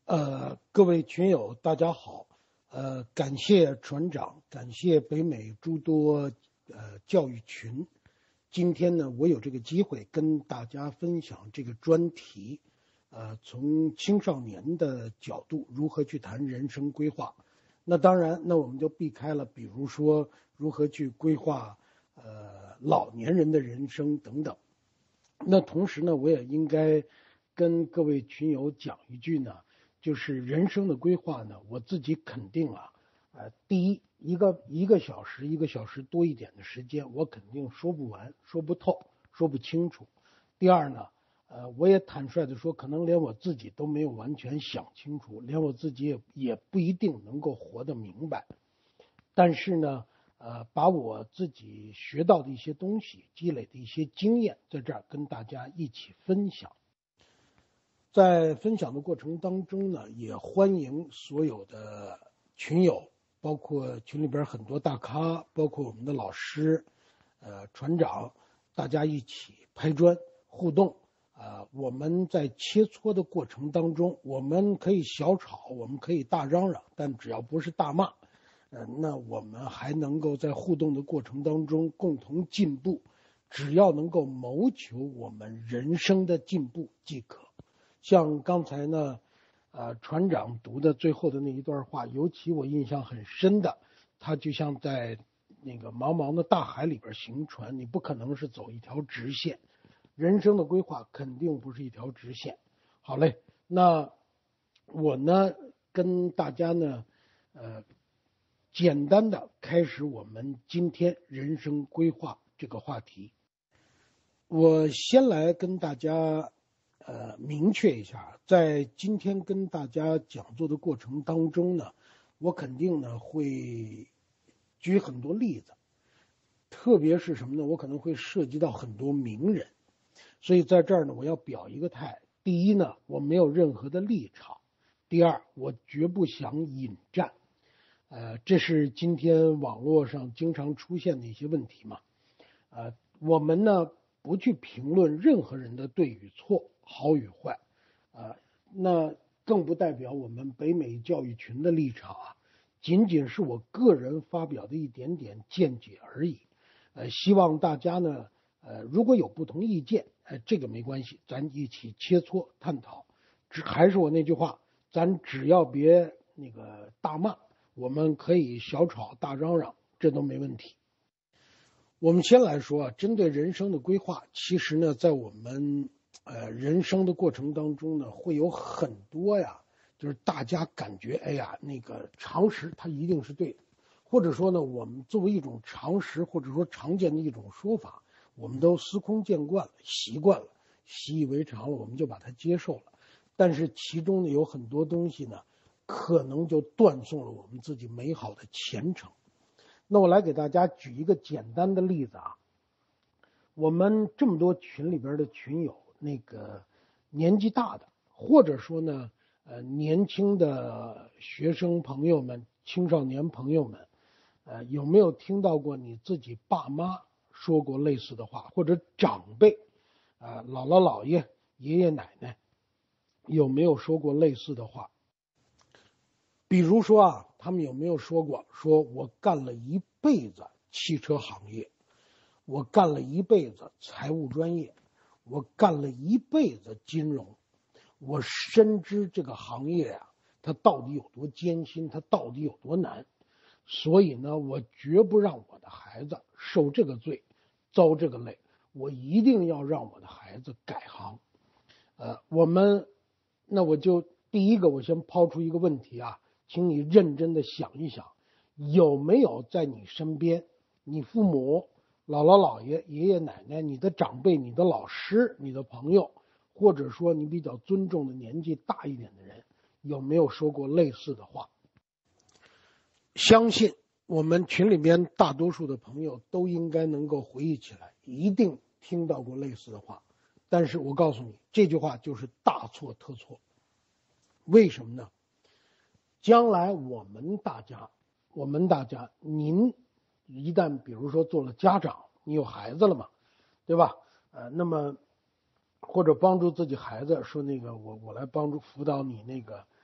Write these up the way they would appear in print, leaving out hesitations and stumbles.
各位群友，大家好。感谢船长，感谢北美诸多教育群。今天呢，我有这个机会跟大家分享这个专题，从青少年的角度如何去谈人生规划。那当然，那我们就避开了，比如说如何去规划老年人的人生等等。那同时呢，我也应该跟各位群友讲一句呢。就是人生的规划呢，我自己肯定第一，一个小时多一点的时间，我肯定说不完、说不透、说不清楚。第二呢，我也坦率的说，可能连我自己都没有完全想清楚，连我自己也不一定能够活得明白。但是呢，把我自己学到的一些东西、积累的一些经验，在这儿跟大家一起分享。在分享的过程当中呢，也欢迎所有的群友，包括群里边很多大咖，包括我们的老师、船长，大家一起拍砖互动。我们在切磋的过程当中，我们可以小吵，我们可以大嚷嚷，但只要不是大骂，那我们还能够在互动的过程当中共同进步。只要能够谋求我们人生的进步即可。像刚才呢，船长读的最后的那一段话，尤其我印象很深的，他就像在那个茫茫的大海里边行船，你不可能是走一条直线，人生的规划肯定不是一条直线。好嘞，那我呢跟大家呢，简单的开始我们今天人生规划这个话题。我先来跟大家明确一下，在今天跟大家讲座的过程当中呢，我肯定呢会举很多例子，特别是什么呢？我可能会涉及到很多名人，所以在这儿呢，我要表一个态。第一呢，我没有任何的立场；第二，我绝不想引战。这是今天网络上经常出现的一些问题嘛。我们呢不去评论任何人的对与错。好与坏，那更不代表我们北美教育群的立场仅仅是我个人发表的一点点见解而已。希望大家呢，如果有不同意见，这个没关系，咱一起切磋探讨。还是我那句话，咱只要别那个大骂，我们可以小吵大嚷嚷，这都没问题。我们先来说针对人生的规划，其实呢，在我们人生的过程当中呢，会有很多就是大家感觉那个常识它一定是对的，或者说呢，我们作为一种常识或者说常见的一种说法，我们都司空见惯了，习惯了，习以为常了，我们就把它接受了。但是其中呢，有很多东西呢，可能就断送了我们自己美好的前程。那我来给大家举一个简单的例子我们这么多群里边的群友，那个年纪大的，或者说呢，年轻的学生朋友们、青少年朋友们，有没有听到过你自己爸妈说过类似的话，或者长辈，姥姥姥爷、爷爷奶奶，有没有说过类似的话？比如说他们有没有说过，说我干了一辈子汽车行业，我干了一辈子财务专业，我干了一辈子金融，我深知这个行业它到底有多艰辛，它到底有多难，所以呢，我绝不让我的孩子受这个罪，遭这个累，我一定要让我的孩子改行。那我就第一个，我先抛出一个问题请你认真的想一想，有没有在你身边，你父母、姥姥姥爷、爷爷奶奶、你的长辈、你的老师、你的朋友，或者说你比较尊重的年纪大一点的人，有没有说过类似的话？相信我们群里边大多数的朋友都应该能够回忆起来，一定听到过类似的话。但是我告诉你，这句话就是大错特错。为什么呢？将来我们大家，您一旦比如说做了家长，你有孩子了嘛，对吧？那么或者帮助自己孩子说那个我来帮助辅导你那个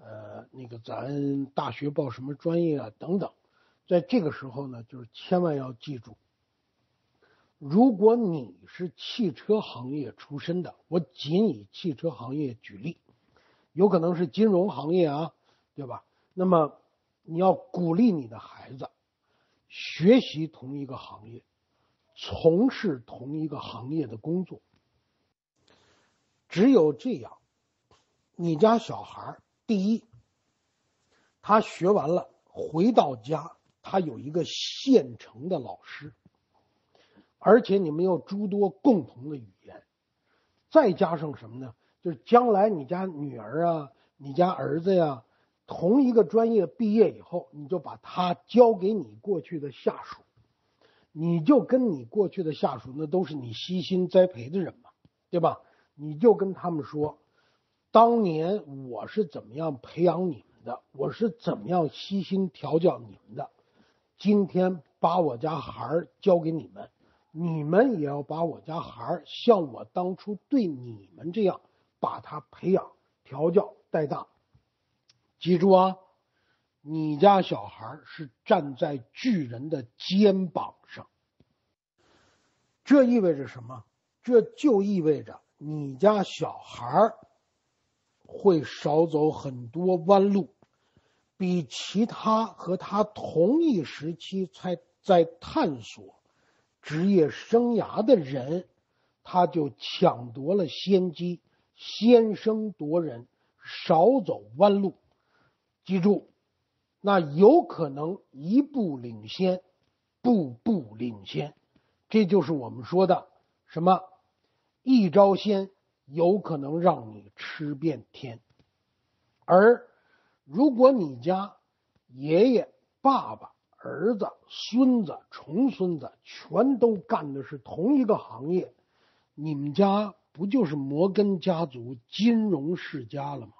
那个咱大学报什么专业啊等等。在这个时候呢，就是千万要记住，如果你是汽车行业出身的，我仅以汽车行业举例，有可能是金融行业啊，对吧？那么你要鼓励你的孩子学习同一个行业，从事同一个行业的工作。只有这样，你家小孩第一，他学完了回到家，他有一个现成的老师，而且你们有诸多共同的语言，再加上什么呢？就是将来你家女儿啊，你家儿子呀，同一个专业毕业以后，你就把他交给你过去的下属，你就跟你过去的下属，那都是你悉心栽培的人嘛，对吧？你就跟他们说，当年我是怎么样培养你们的，我是怎么样悉心调教你们的，今天把我家孩儿交给你们，你们也要把我家孩儿像我当初对你们这样把他培养、调教、带大。记住啊，你家小孩是站在巨人的肩膀上。这意味着什么？这就意味着你家小孩会少走很多弯路，比其他和他同一时期在探索职业生涯的人，他就抢夺了先机，先声夺人，少走弯路。记住，那有可能一步领先，步步领先，这就是我们说的什么一招鲜，有可能让你吃遍天。而如果你家爷爷、爸爸、儿子、孙子、重孙子全都干的是同一个行业，你们家不就是摩根家族金融世家了吗？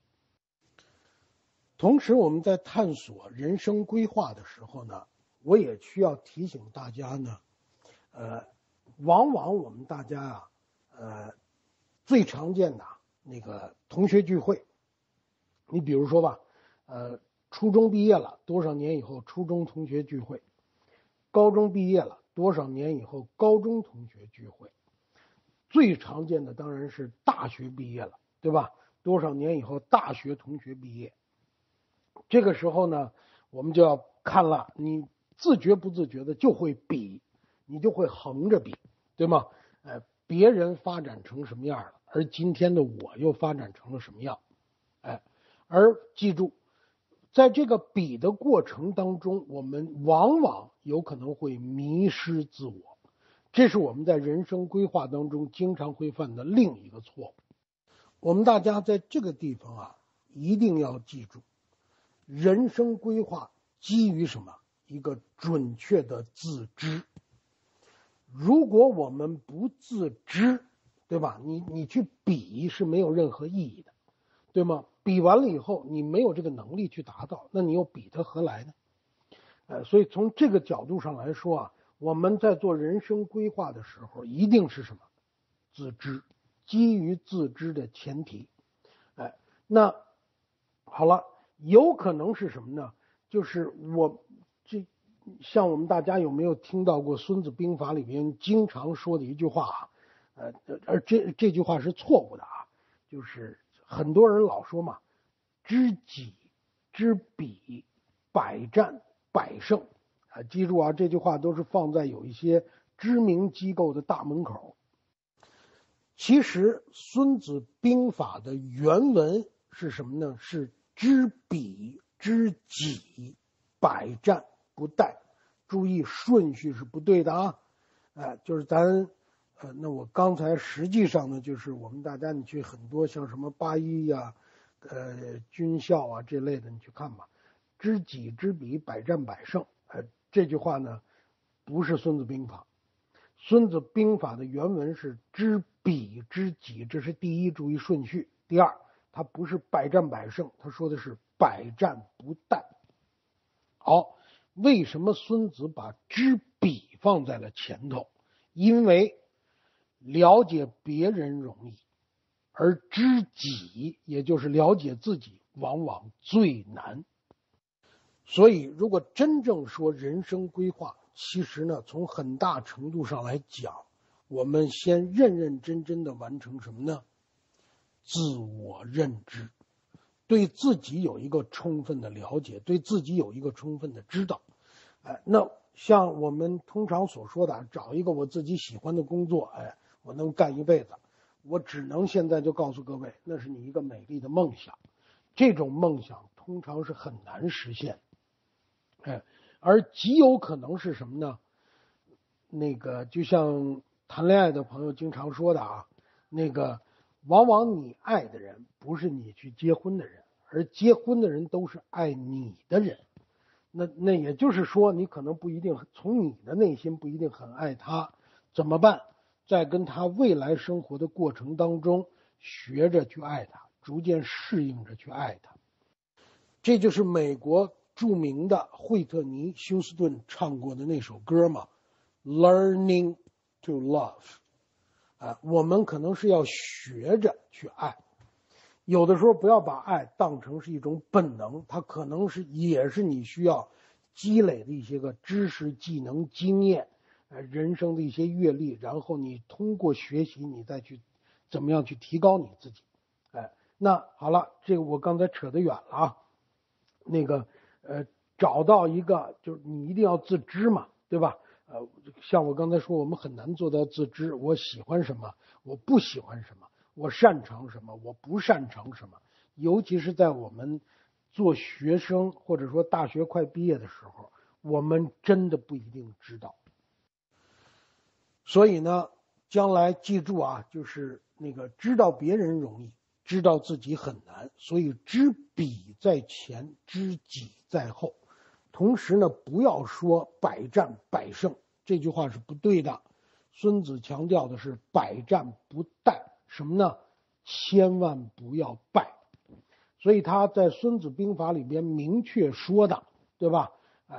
同时我们在探索人生规划的时候呢，我也需要提醒大家呢，往往我们大家最常见的那个同学聚会，你比如说吧，初中毕业了多少年以后初中同学聚会，高中毕业了多少年以后高中同学聚会，最常见的当然是大学毕业了，对吧？多少年以后大学同学毕业。这个时候呢，我们就要看了，你自觉不自觉的就会比，你就会横着比，对吗？别人发展成什么样了，而今天的我又发展成了什么样？而记住，在这个比的过程当中，我们往往有可能会迷失自我，这是我们在人生规划当中经常会犯的另一个错误。我们大家在这个地方啊，一定要记住，人生规划基于什么？一个准确的自知。如果我们不自知，对吧？你去比是没有任何意义的，对吗？比完了以后，你没有这个能力去达到，那你又比它何来呢？所以从这个角度上来说啊，我们在做人生规划的时候，一定是什么？自知，基于自知的前提。那好了，有可能是什么呢？就是像我们大家有没有听到过《孙子兵法》里面经常说的一句话啊？而这句话是错误的啊，就是很多人老说嘛，知己知彼，百战百胜啊！记住啊，这句话都是放在有一些知名机构的大门口。其实《孙子兵法》的原文是什么呢？是知彼知己，百战不殆。注意顺序是不对的啊！就是那我刚才实际上呢，就是我们大家你去很多像什么八一呀、军校啊这类的，你去看吧。知己知彼，百战百胜。这句话呢，不是《孙子兵法》。孙子兵法的原文是知彼知己，这是第一，注意顺序。第二，它不是百战百胜，他说的是百战不殆。好，为什么孙子把知彼放在了前头？因为了解别人容易，而知己也就是了解自己往往最难。所以如果真正说人生规划，其实呢，从很大程度上来讲，我们先认认真真的完成什么呢？自我认知，对自己有一个充分的了解，对自己有一个充分的知道。那像我们通常所说的，找一个我自己喜欢的工作，我能干一辈子，我只能现在就告诉各位，那是你一个美丽的梦想，这种梦想通常是很难实现。而极有可能是什么呢？就像谈恋爱的朋友经常说的啊，往往你爱的人不是你去结婚的人，而结婚的人都是爱你的人。那也就是说，你可能不一定从你的内心不一定很爱他，怎么办？在跟他未来生活的过程当中，学着去爱他，逐渐适应着去爱他。这就是美国著名的惠特尼·休斯顿唱过的那首歌嘛 ，Learning to Love。我们可能是要学着去爱，有的时候不要把爱当成是一种本能，它可能也是你需要积累的一些个知识、技能、经验，人生的一些阅历，然后你通过学习，你再去怎么样去提高你自己。那好了，这个我刚才扯得远了啊。找到一个就是你一定要自知嘛，对吧？像我刚才说，我们很难做到自知，我喜欢什么，我不喜欢什么，我擅长什么，我不擅长什么。尤其是在我们做学生或者说大学快毕业的时候，我们真的不一定知道。所以呢，将来记住啊，就是知道别人容易，知道自己很难，所以知彼在前，知己在后。同时呢，不要说百战百胜，这句话是不对的。孙子强调的是百战不殆，什么呢？千万不要败。所以他在《孙子兵法》里边明确说的，对吧？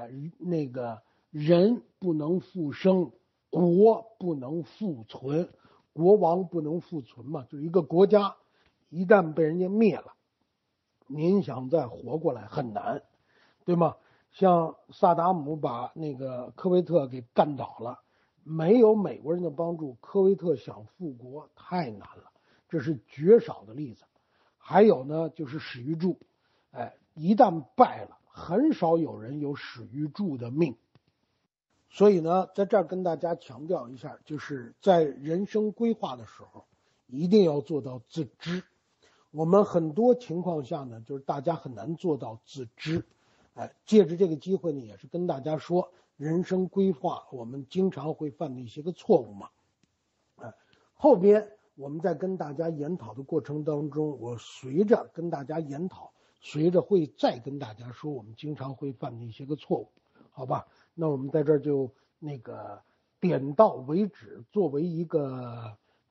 人不能复生，国不能复存，国王不能复存嘛，就是一个国家一旦被人家灭了，您想再活过来很难，对吗？像萨达姆把科威特给干倒了，没有美国人的帮助，科威特想复国太难了，这是绝少的例子。还有呢，就是史玉柱，一旦败了，很少有人有史玉柱的命。所以呢，在这儿跟大家强调一下，就是在人生规划的时候，一定要做到自知。我们很多情况下呢，就是大家很难做到自知。借着这个机会呢，也是跟大家说，人生规划我们经常会犯的一些个错误嘛。后边我们在跟大家研讨的过程当中，我随着跟大家研讨，随着会再跟大家说我们经常会犯的一些个错误，好吧？那我们在这儿就点到为止，作为一个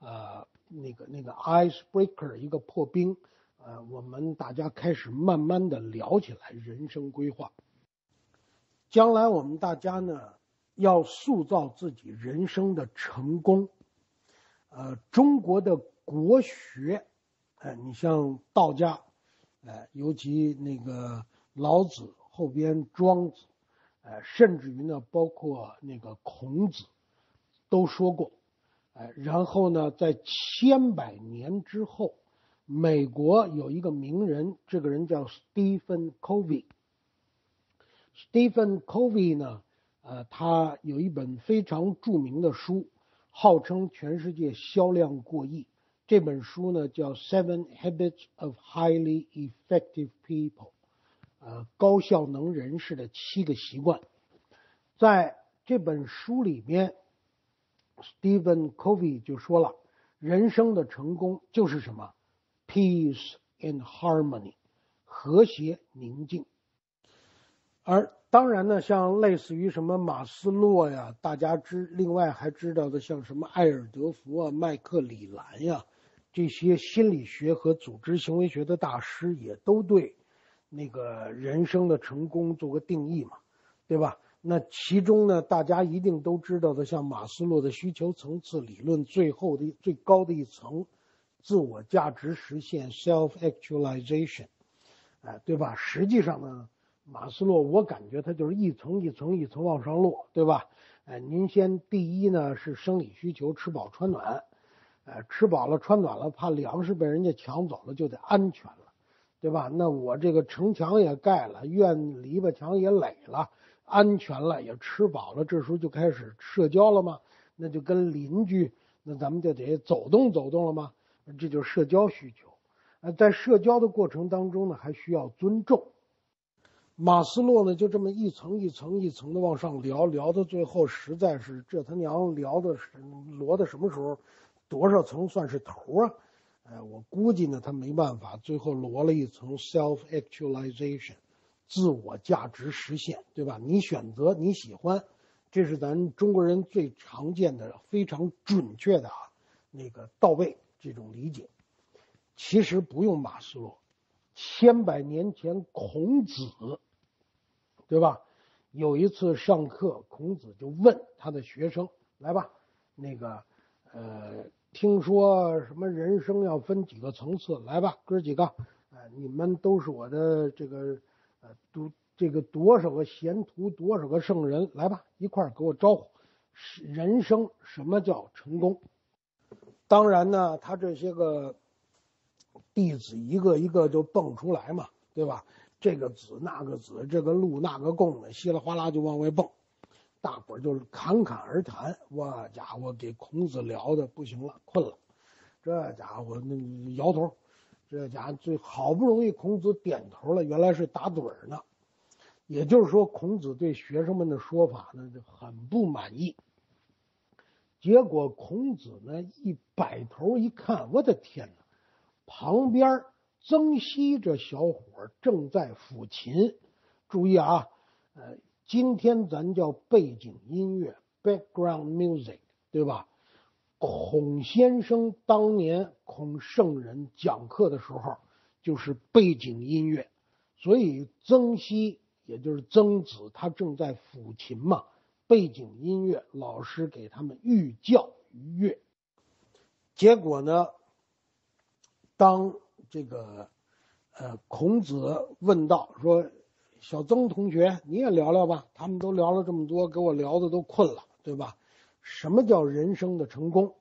icebreaker 一个破冰。我们大家开始慢慢的聊起来人生规划。将来我们大家呢，要塑造自己人生的成功。中国的国学，你像道家，尤其老子后边庄子，甚至于呢，包括孔子，都说过。然后呢，在千百年之后，美国有一个名人，这个人叫 Stephen Covey。Stephen Covey 呢，他有一本非常著名的书，号称全世界销量过亿。这本书呢叫 Seven Habits of Highly Effective People， 高效能人士的7个习惯。在这本书里面 ，Stephen Covey 就说了，人生的成功就是什么？ Peace and harmony， 和谐宁静。而当然呢，像类似于什么马斯洛呀，大家另外还知道的像什么艾尔德福啊、麦克里兰呀，这些心理学和组织行为学的大师也都对人生的成功做个定义嘛，对吧？那其中呢，大家一定都知道的，像马斯洛的需求层次理论最高的一层，自我价值实现 self-actualization。 对吧？实际上呢，马斯洛我感觉他就是一层一层一层往上落，对吧？您先第一呢是生理需求，吃饱穿暖，吃饱了穿暖了，怕粮食被人家抢走了，就得安全了，对吧？那我这个城墙也盖了，院篱笆墙也垒了，安全了，也吃饱了，这时候就开始社交了嘛，那就跟邻居，那咱们就得走动走动了嘛，这就是社交需求。在社交的过程当中呢，还需要尊重。马斯洛呢，就这么一层一层一层的往上聊，聊到最后，实在是这他娘聊的是摞到什么时候，多少层算是头啊？我估计呢，他没办法，最后摞了一层 self actualization， 自我价值实现，对吧？你选择你喜欢，这是咱中国人最常见的、非常准确的那个到位这种理解。其实不用马斯洛，千百年前孔子，对吧？有一次上课，孔子就问他的学生：“来吧，听说什么人生要分几个层次？来吧，哥几个，你们都是我的多少个贤徒，多少个圣人？来吧，一块儿给我招呼。人生什么叫成功？”当然呢，他这些个弟子一个一个就蹦出来嘛，对吧？这个子那个子，这个鹿那个贡的，稀里哗啦就往外蹦，大伙儿就是侃侃而谈。哇家伙，给孔子聊的不行了，困了。这家伙那摇头，这家伙最好不容易孔子点头了，原来是打盹儿呢。也就是说，孔子对学生们的说法呢就很不满意。结果孔子呢一摆头一看，我的天哪！旁边曾皙这小伙正在抚琴，注意啊，今天咱叫背景音乐 （background music）， 对吧？孔先生当年孔圣人讲课的时候就是背景音乐，所以曾皙也就是曾子，他正在抚琴嘛，背景音乐，老师给他们寓教于乐。结果呢？当这个孔子问道说：“小曾同学，你也聊聊吧。他们都聊了这么多，给我聊的都困了，对吧？什么叫人生的成功？”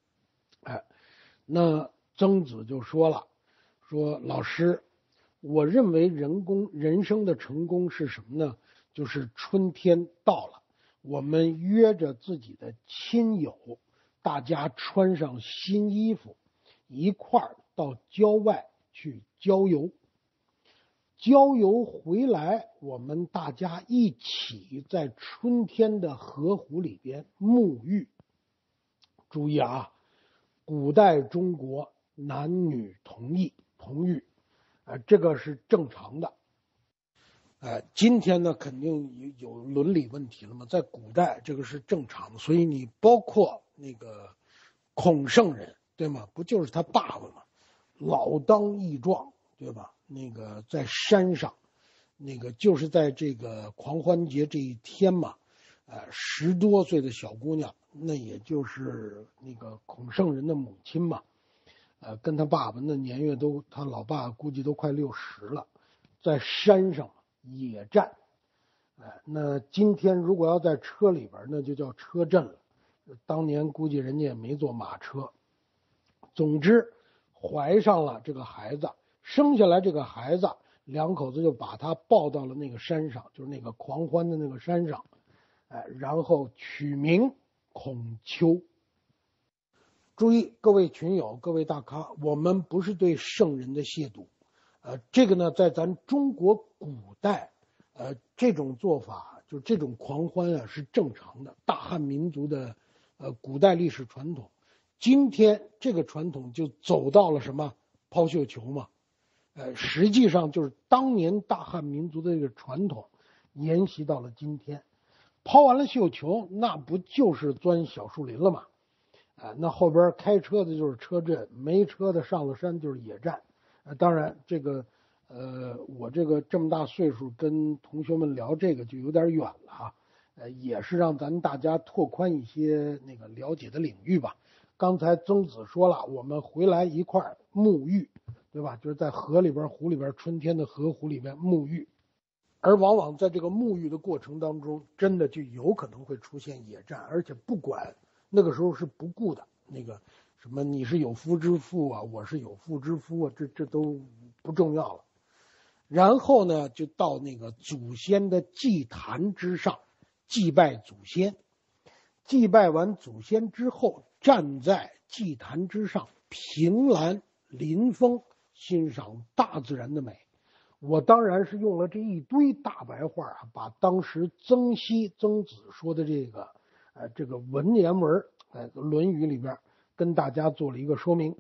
那曾子就说了：“说老师，我认为人生的成功是什么呢？就是春天到了，我们约着自己的亲友，大家穿上新衣服，一块儿到郊外去郊游，郊游回来，我们大家一起在春天的河湖里边沐浴。注意啊，古代中国男女同浴，这个是正常的。今天呢肯定有伦理问题了嘛，在古代这个是正常的，所以你包括那个孔圣人，对吗？不就是他爸爸吗？老当益壮，对吧？那个在山上，那个就是在这个狂欢节这一天嘛，10多岁的小姑娘，那也就是那个孔圣人的母亲嘛，跟他爸爸那年月都，他老爸估计都快60了，在山上野战，那今天如果要在车里边，那就叫车震了。当年估计人家也没坐马车。总之，怀上了这个孩子，生下来这个孩子，两口子就把他抱到了那个山上，就是那个狂欢的那个山上，然后取名孔丘。注意，各位群友，各位大咖，我们不是对圣人的亵渎，这个呢，在咱中国古代，这种做法，就这种狂欢啊，是正常的，大汉民族的，古代历史传统。今天这个传统就走到了什么抛绣球嘛，实际上就是当年大汉民族的这个传统沿袭到了今天。抛完了绣球，那不就是钻小树林了吗？那后边开车的就是车震，没车的上了山就是野战。当然这个我这么大岁数跟同学们聊这个就有点远了啊，也是让咱大家拓宽一些那个了解的领域吧。刚才曾子说了，我们回来一块沐浴， 对吧？就是在河里边、湖里边，春天的河湖里边沐浴，而往往在这个沐浴的过程当中，真的就有可能会出现野战，而且不管那个时候是不顾的，那个什么你是有夫之妇啊，我是有妇之夫啊，这都不重要了。然后呢，就到那个祖先的祭坛之上祭拜祖先，祭拜完祖先之后，站在祭坛之上，凭栏临风，欣赏大自然的美。我当然是用了这一堆大白话啊，把当时曾子说的这个文言文，《论语》里边跟大家做了一个说明。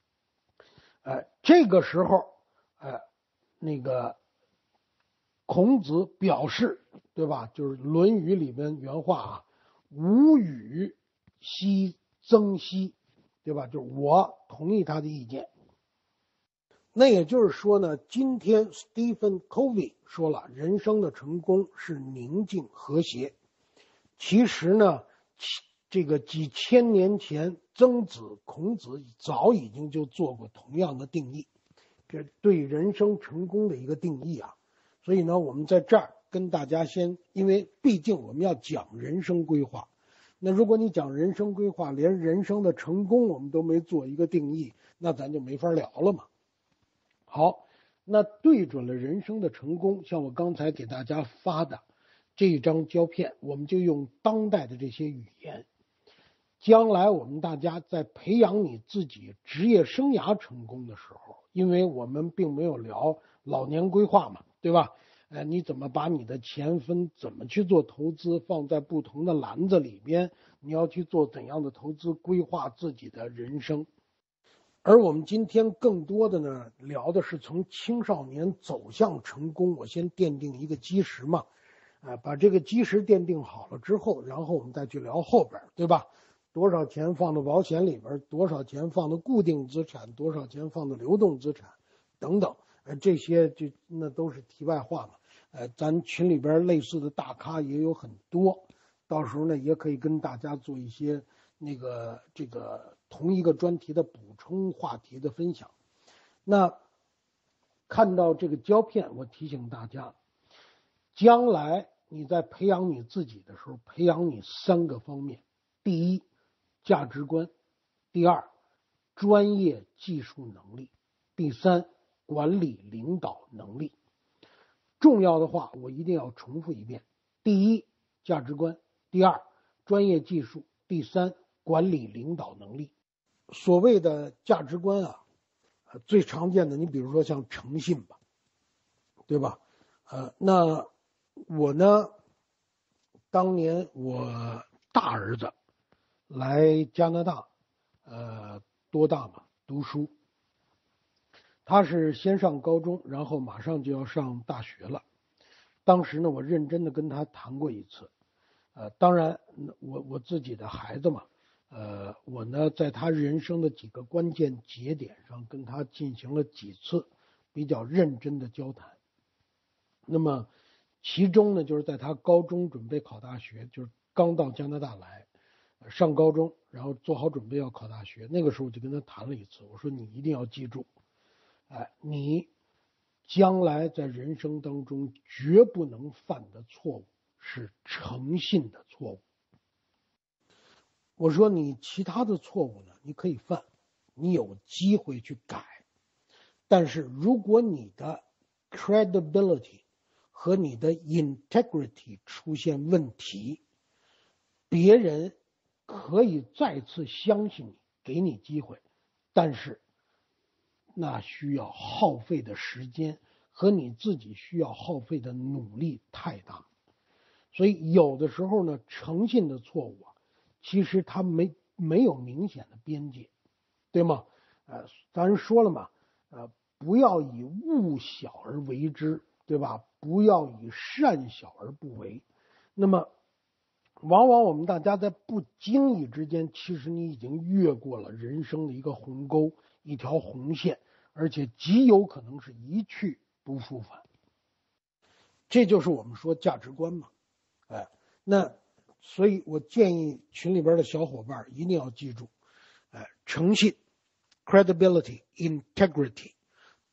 这个时候，那个孔子表示，对吧？就是《论语》里面原话啊，吾与曾皙，对吧？就是我同意他的意见。那也就是说呢，今天 Stephen Covey 说了，人生的成功是宁静和谐。其实呢，这个几千年前，曾子、孔子早已经就做过同样的定义，这对人生成功的一个定义啊。所以呢，我们在这儿跟大家因为毕竟我们要讲人生规划，那如果你讲人生规划，连人生的成功我们都没做一个定义，那咱就没法聊了嘛。好，那对准了人生的成功，像我刚才给大家发的这一张胶片，我们就用当代的这些语言。将来我们大家在培养你自己职业生涯成功的时候，因为我们并没有聊老年规划嘛，对吧？你怎么把你的钱分，怎么去做投资，放在不同的篮子里边，你要去做怎样的投资，规划自己的人生。而我们今天更多的呢，聊的是从青少年走向成功，我先奠定一个基石嘛，把这个基石奠定好了之后，然后我们再去聊后边，对吧？多少钱放到保险里边，多少钱放到固定资产，多少钱放到流动资产，等等，这些那都是题外话嘛。咱群里边类似的大咖也有很多，到时候呢也可以跟大家做一些这个同一个专题的补充话题的分享。那看到这个胶片，我提醒大家，将来你在培养你自己的时候，培养你3个方面：第一，价值观；第二，专业技术能力；第三，管理领导能力。重要的话我一定要重复一遍：第一，价值观；第二，专业技术；第三，管理领导能力。所谓的价值观啊，最常见的，你比如说像诚信吧，对吧？那我呢，当年我大儿子来加拿大，多大嘛，读书。他是先上高中，然后马上就要上大学了。当时呢，我认真的跟他谈过一次。当然，我自己的孩子嘛，我呢在他人生的几个关键节点上，跟他进行了几次比较认真的交谈。那么，其中呢，就是在他高中准备考大学，就是刚到加拿大来，上高中，然后做好准备要考大学。那个时候我就跟他谈了一次，我说你一定要记住，你将来在人生当中绝不能犯的错误是诚信的错误。我说你其他的错误呢，你可以犯，你有机会去改，但是如果你的 credibility 和你的 integrity 出现问题，别人可以再次相信你，给你机会，但是那需要耗费的时间和你自己需要耗费的努力太大。所以有的时候呢，诚信的错误啊，其实它没有明显的边界，对吗？咱说了嘛，不要以物小而为之，对吧？不要以善小而不为。那么往往我们大家在不经意之间，其实你已经越过了人生的一个鸿沟，一条红线，而且极有可能是一去不复返。这就是我们说价值观嘛。那所以我建议群里边的小伙伴一定要记住，诚信 credibility integrity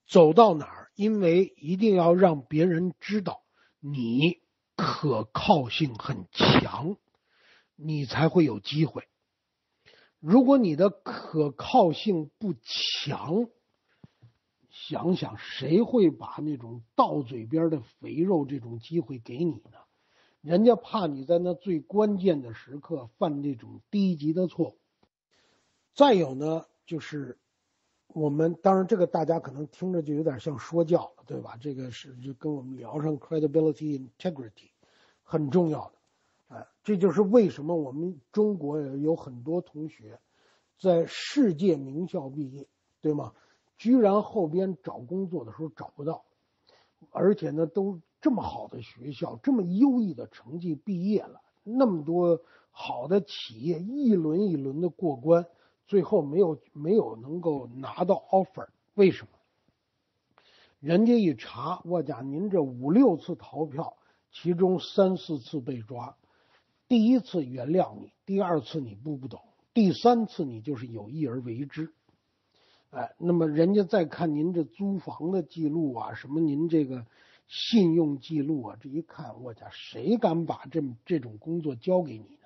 走到哪儿，因为一定要让别人知道你可靠性很强，你才会有机会。如果你的可靠性不强，想想谁会把那种到嘴边的肥肉这种机会给你呢？人家怕你在那最关键的时刻犯这种低级的错误。再有呢，就是我们当然这个大家可能听着就有点像说教了，对吧？这个是就跟我们聊上 credibility integrity 很重要的。这就是为什么我们中国有很多同学在世界名校毕业，对吗？居然后边找工作的时候找不到，而且呢都这么好的学校，这么优异的成绩毕业了，那么多好的企业一轮一轮的过关，最后没有能够拿到 offer， 为什么？人家一查，我讲您这5、6次逃票，其中3、4次被抓，第一次原谅你，第二次你不懂，第三次你就是有意而为之。那么人家再看您这租房的记录啊，什么您这个信用记录啊，这一看，我讲谁敢把这种工作交给你呢？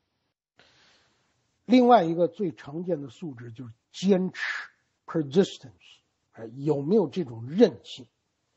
另外一个最常见的素质就是坚持 persistence，有没有这种韧性？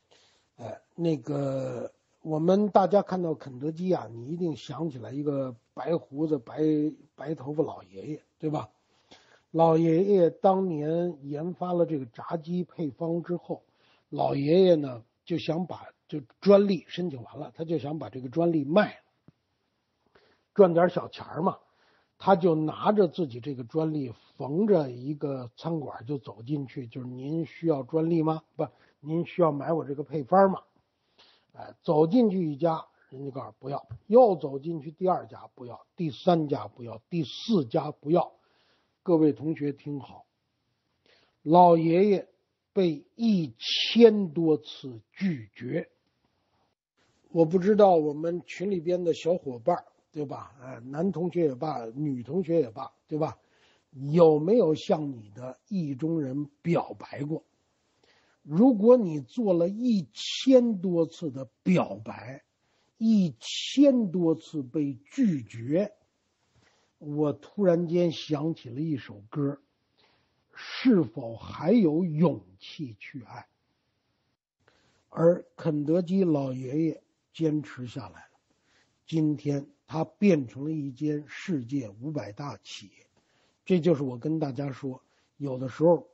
我们大家看到肯德基啊，你一定想起来一个白胡子白头发老爷爷，对吧？老爷爷当年研发了这个炸鸡配方之后，老爷爷呢就想把就专利申请完了，他就想把这个专利卖了，赚点小钱嘛。他就拿着自己这个专利，逢着一个餐馆就走进去，就是您需要专利吗？不，您需要买我这个配方吗？走进去一家，人家告诉不要，又走进去第2家不要，第3家不要，第4家不要。各位同学听好，老爷爷被1000多次拒绝。我不知道我们群里边的小伙伴，对吧？男同学也罢，女同学也罢，对吧？有没有向你的意中人表白过？如果你做了1000多次的表白，1000多次被拒绝，我突然间想起了一首歌，是否还有勇气去爱？而肯德基老爷爷坚持下来了，今天他变成了一间世界500大企业。这就是我跟大家说，有的时候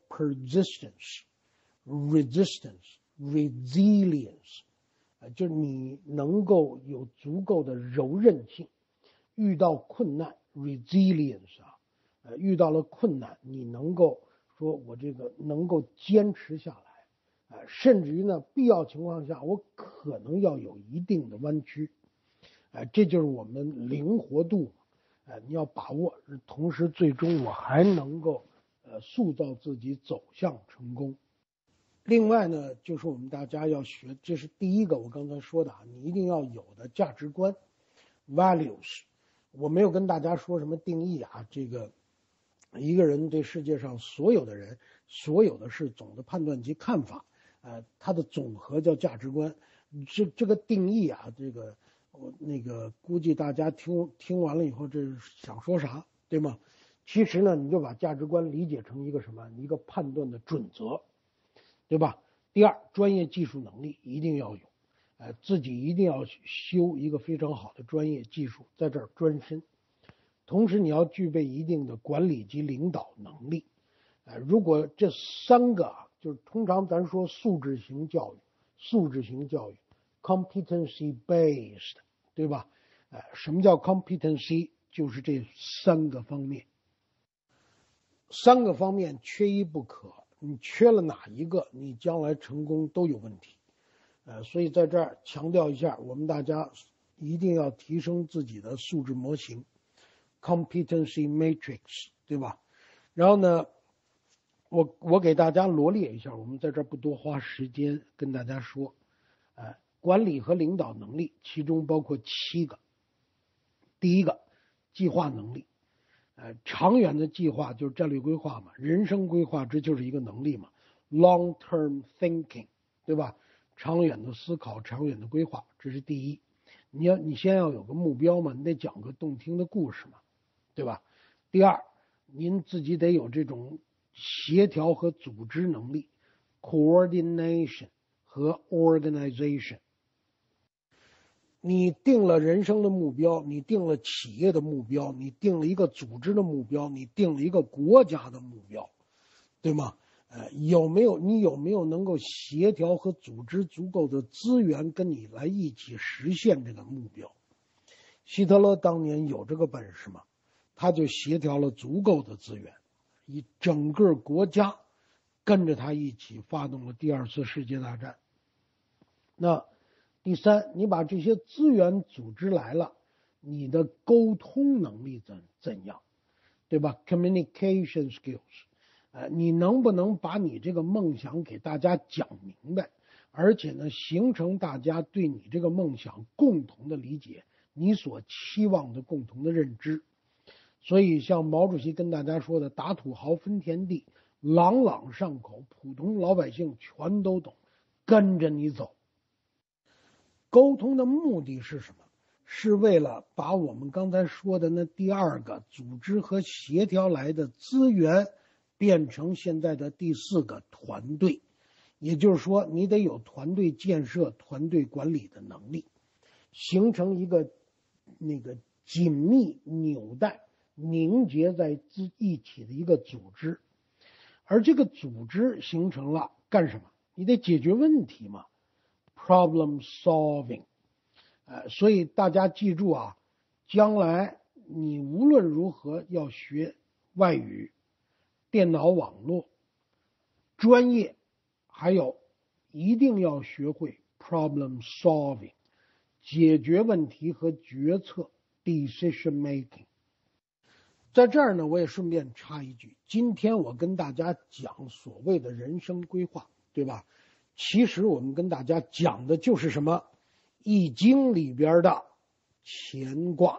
persistence、resistance、resilience，就是你能够有足够的柔韧性，遇到困难 resilience 遇到了困难，你能够说我这个能够坚持下来，甚至于呢，必要情况下我可能要有一定的弯曲，这就是我们灵活度，你要把握，同时最终我还能够塑造自己走向成功。另外呢，就是我们大家要学，这是第一个我刚才说的你一定要有的价值观 values。我没有跟大家说什么定义这个一个人对世界上所有的人、所有的事总的判断及看法，它的总和叫价值观。这个定义这个我估计大家听完了以后，这是想说啥，对吗？其实呢，你就把价值观理解成一个什么？一个判断的准则，对吧？第二，专业技术能力一定要有，自己一定要修一个非常好的专业技术，在这儿专深。同时，你要具备一定的管理及领导能力。如果这3个就是通常咱说素质型教育 competency based， 对吧？什么叫 competency？ 就是这3个方面，3个方面缺一不可。你缺了哪一个，你将来成功都有问题。所以在这儿强调一下，我们大家一定要提升自己的素质模型 competency matrix， 对吧？然后呢，我给大家罗列一下，我们在这儿不多花时间跟大家说，管理和领导能力，其中包括7个。第一个，计划能力，长远的计划就是战略规划嘛，人生规划这就是一个能力嘛。 long-term thinking， 对吧？长远的思考，长远的规划，这是第一。你先要有个目标嘛，你得讲个动听的故事嘛，对吧？第二，您自己得有这种协调和组织能力 ，coordination 和 organization。你定了人生的目标，你定了企业的目标，你定了一个组织的目标，你定了一个国家的目标，对吗？你有没有能够协调和组织足够的资源跟你来一起实现这个目标？希特勒当年有这个本事吗？他就协调了足够的资源，以整个国家跟着他一起发动了第二次世界大战。那第三，你把这些资源组织来了，你的沟通能力怎样，对吧 ？Communication skills。你能不能把你这个梦想给大家讲明白，而且呢，形成大家对你这个梦想共同的理解，你所期望的共同的认知。所以像毛主席跟大家说的，打土豪分田地，朗朗上口，普通老百姓全都懂，跟着你走。沟通的目的是什么？是为了把我们刚才说的那第二个组织和协调来的资源变成现在的第四个团队，也就是说，你得有团队建设、团队管理的能力，形成一个紧密纽带、凝结在一起的一个组织。而这个组织形成了干什么？你得解决问题嘛 ，problem solving。所以大家记住啊，将来你无论如何要学外语、电脑网络、专业，还有一定要学会 problem solving， 解决问题和决策 decision making。 在这儿呢，我也顺便插一句，今天我跟大家讲所谓的人生规划，对吧？其实我们跟大家讲的就是什么？易经里边的乾卦。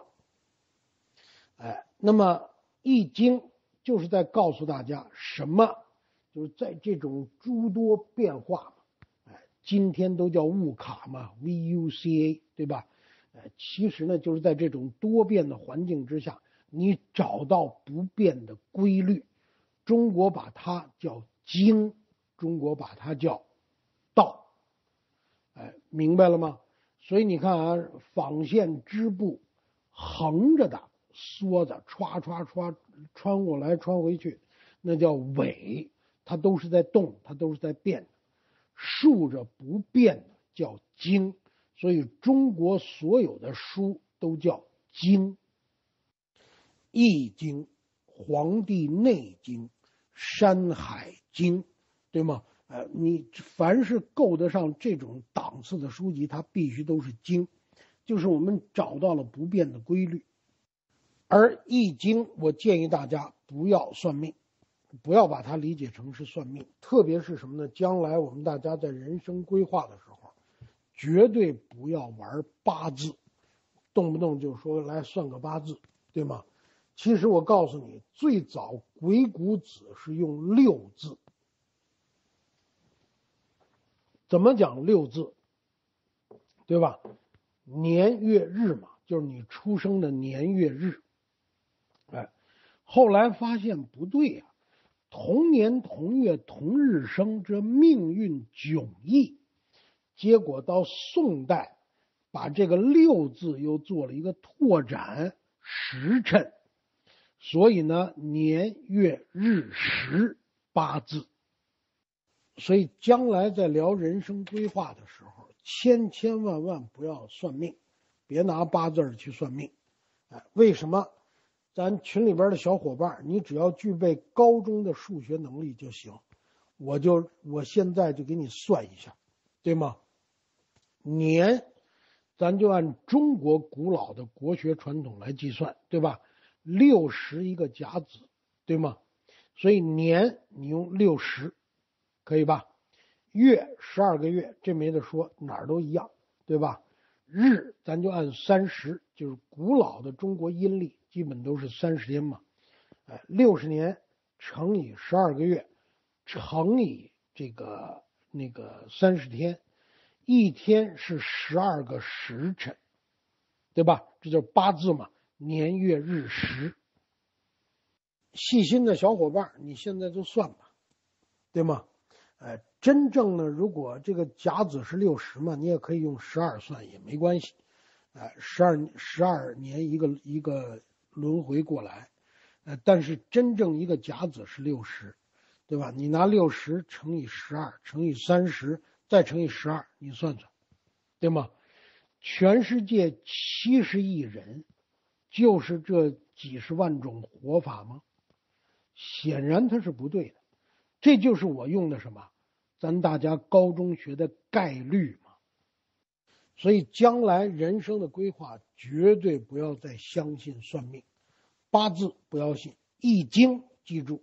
那么易经就是在告诉大家什么？就是在这种诸多变化，今天都叫物卡嘛 ，VUCA， 对吧？其实呢，就是在这种多变的环境之下，你找到不变的规律。中国把它叫经，中国把它叫道。明白了吗？所以你看啊，纺线织布，横着的梭子歘歘歘穿过来穿回去，那叫纬，它都是在动，它都是在变。竖着不变的叫经，所以中国所有的书都叫经。易经、黄帝内经、山海经，对吗？你凡是够得上这种档次的书籍，它必须都是经，就是我们找到了不变的规律。而易经，我建议大家不要算命，不要把它理解成是算命，特别是什么呢？将来我们大家在人生规划的时候，绝对不要玩八字，动不动就说来算个八字，对吗？其实我告诉你，最早鬼谷子是用六字。怎么讲六字？对吧？年月日嘛，就是你出生的年月日。后来发现不对啊，同年同月同日生，这命运迥异。结果到宋代，把这个六字又做了一个拓展，时辰。所以呢，年月日时八字。所以将来在聊人生规划的时候，千万不要算命，别拿八字去算命。为什么？咱群里边的小伙伴，你只要具备高中的数学能力就行。我现在就给你算一下，对吗？年，咱就按中国古老的国学传统来计算，对吧？60一个甲子，对吗？所以年你用60。可以吧？月12个月，这没得说，哪儿都一样，对吧？日咱就按30，就是古老的中国阴历，基本都是30天嘛。60年乘以12个月，乘以 30天，一天是12个时辰，对吧？这就是八字嘛，年月日时。细心的小伙伴，你现在就算吧，对吗？真正呢，如果这个甲子是60嘛，你也可以用12算也没关系。12年一个轮回过来，但是真正一个甲子是60，对吧？你拿60乘以12乘以30再乘以12，你算算，对吗？全世界70亿人，就是这几十万种活法吗？显然它是不对的。这就是我用的什么？咱大家高中学的概率嘛。所以将来人生的规划绝对不要再相信算命，八字不要信，易经记住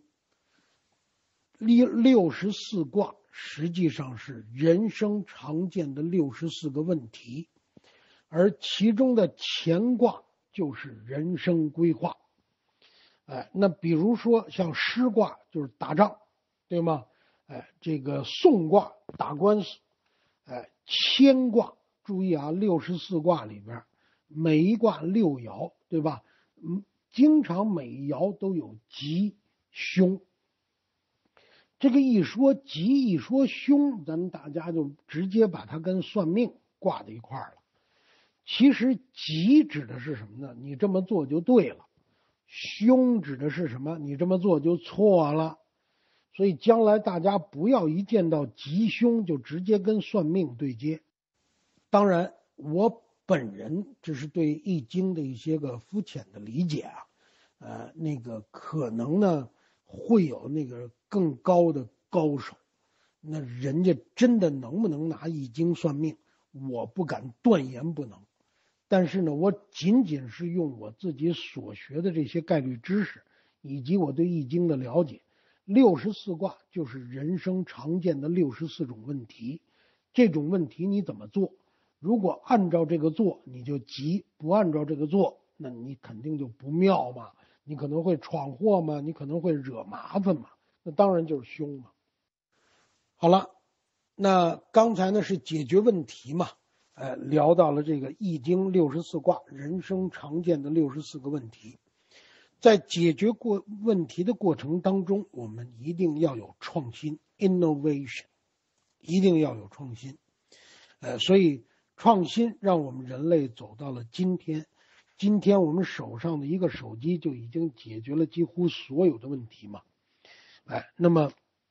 ，64卦实际上是人生常见的64个问题，而其中的乾卦就是人生规划。那比如说像师卦就是打仗，对吗？这个讼卦打官司，乾卦注意啊，64卦里边每一卦6爻，对吧？经常每一爻都有吉凶。这个一说吉一说凶，咱们大家就直接把它跟算命挂在一块儿了。其实吉指的是什么呢？你这么做就对了。凶指的是什么？你这么做就错了。所以将来大家不要一见到吉凶就直接跟算命对接。当然我本人只是对易经的一些个肤浅的理解啊，可能呢会有那个更高的高手，那人家真的能不能拿易经算命，我不敢断言不能。但是呢，我仅仅是用我自己所学的这些概率知识，以及我对易经的了解，64卦就是人生常见的64种问题。这种问题你怎么做？如果按照这个做，你就吉；不按照这个做，那你肯定就不妙嘛，你可能会闯祸嘛，你可能会惹麻烦嘛，那当然就是凶嘛。好了，那刚才呢是解决问题嘛。聊到了这个易经64卦人生常见的64个问题，在解决问题的过程当中，我们一定要有创新 innovation， 一定要有创新。所以创新让我们人类走到了今天。今天我们手上的一个手机就已经解决了几乎所有的问题嘛。那么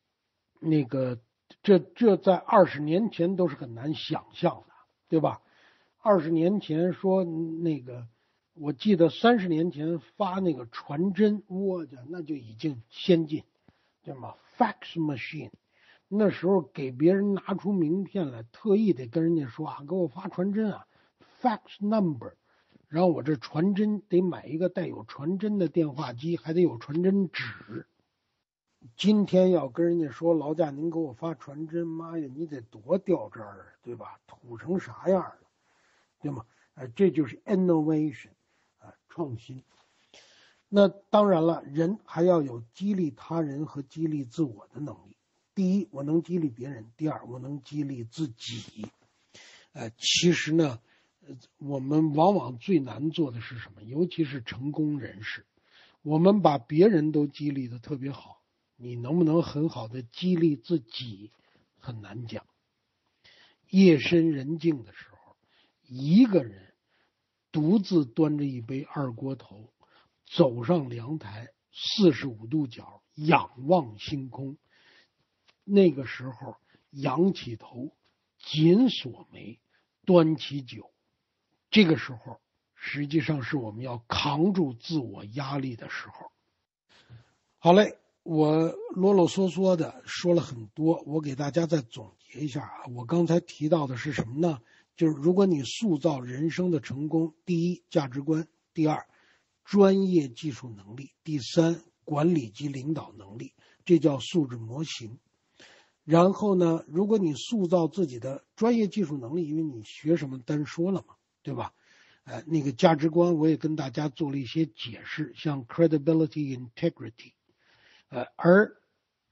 这在20年前都是很难想象的。对吧？20年前说我记得30年前发那个传真，我讲那就已经先进，对吗 ？fax machine， 那时候给别人拿出名片来，特意得跟人家说啊，给我发传真啊 ，fax number， 然后我这传真得买一个带有传真的电话机，还得有传真纸。今天要跟人家说劳驾您给我发传真，妈呀，你得多掉渣儿，对吧？土成啥样了，对吗？这就是 innovation， 创新。那当然了，人还要有激励他人和激励自我的能力。第一，我能激励别人；第二，我能激励自己。其实呢，我们往往最难做的是什么？尤其是成功人士，我们把别人都激励得特别好。你能不能很好的激励自己很难讲。夜深人静的时候，一个人独自端着一杯二锅头走上阳台，45度角仰望星空，那个时候仰起头，紧锁眉，端起酒，这个时候实际上是我们要扛住自我压力的时候。好嘞，我啰啰嗦嗦的说了很多，我给大家再总结一下啊。我刚才提到的是什么呢？就是如果你塑造人生的成功，第一，价值观；第二，专业技术能力；第三，管理及领导能力，这叫素质模型。然后呢，如果你塑造自己的专业技术能力，因为你学什么单说了嘛，对吧？价值观我也跟大家做了一些解释，像 credibility integrity。而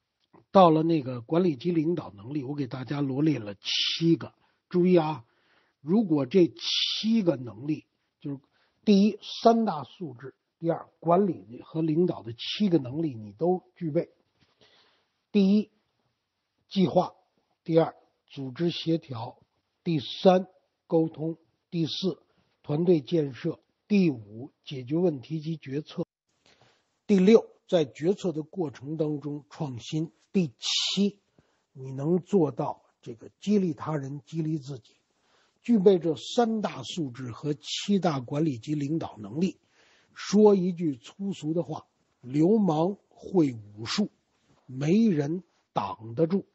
到了那个管理及领导能力，我给大家罗列了7个。注意啊，如果这7个能力，就是第一3大素质，第二管理和领导的7个能力你都具备。第一，计划；第二，组织协调；第三，沟通；第四，团队建设；第五，解决问题及决策；第六，在决策的过程当中创新；第七，你能做到这个激励他人，激励自己。具备这3大素质和7大管理及领导能力，说一句粗俗的话，流氓会武术，没人挡得住。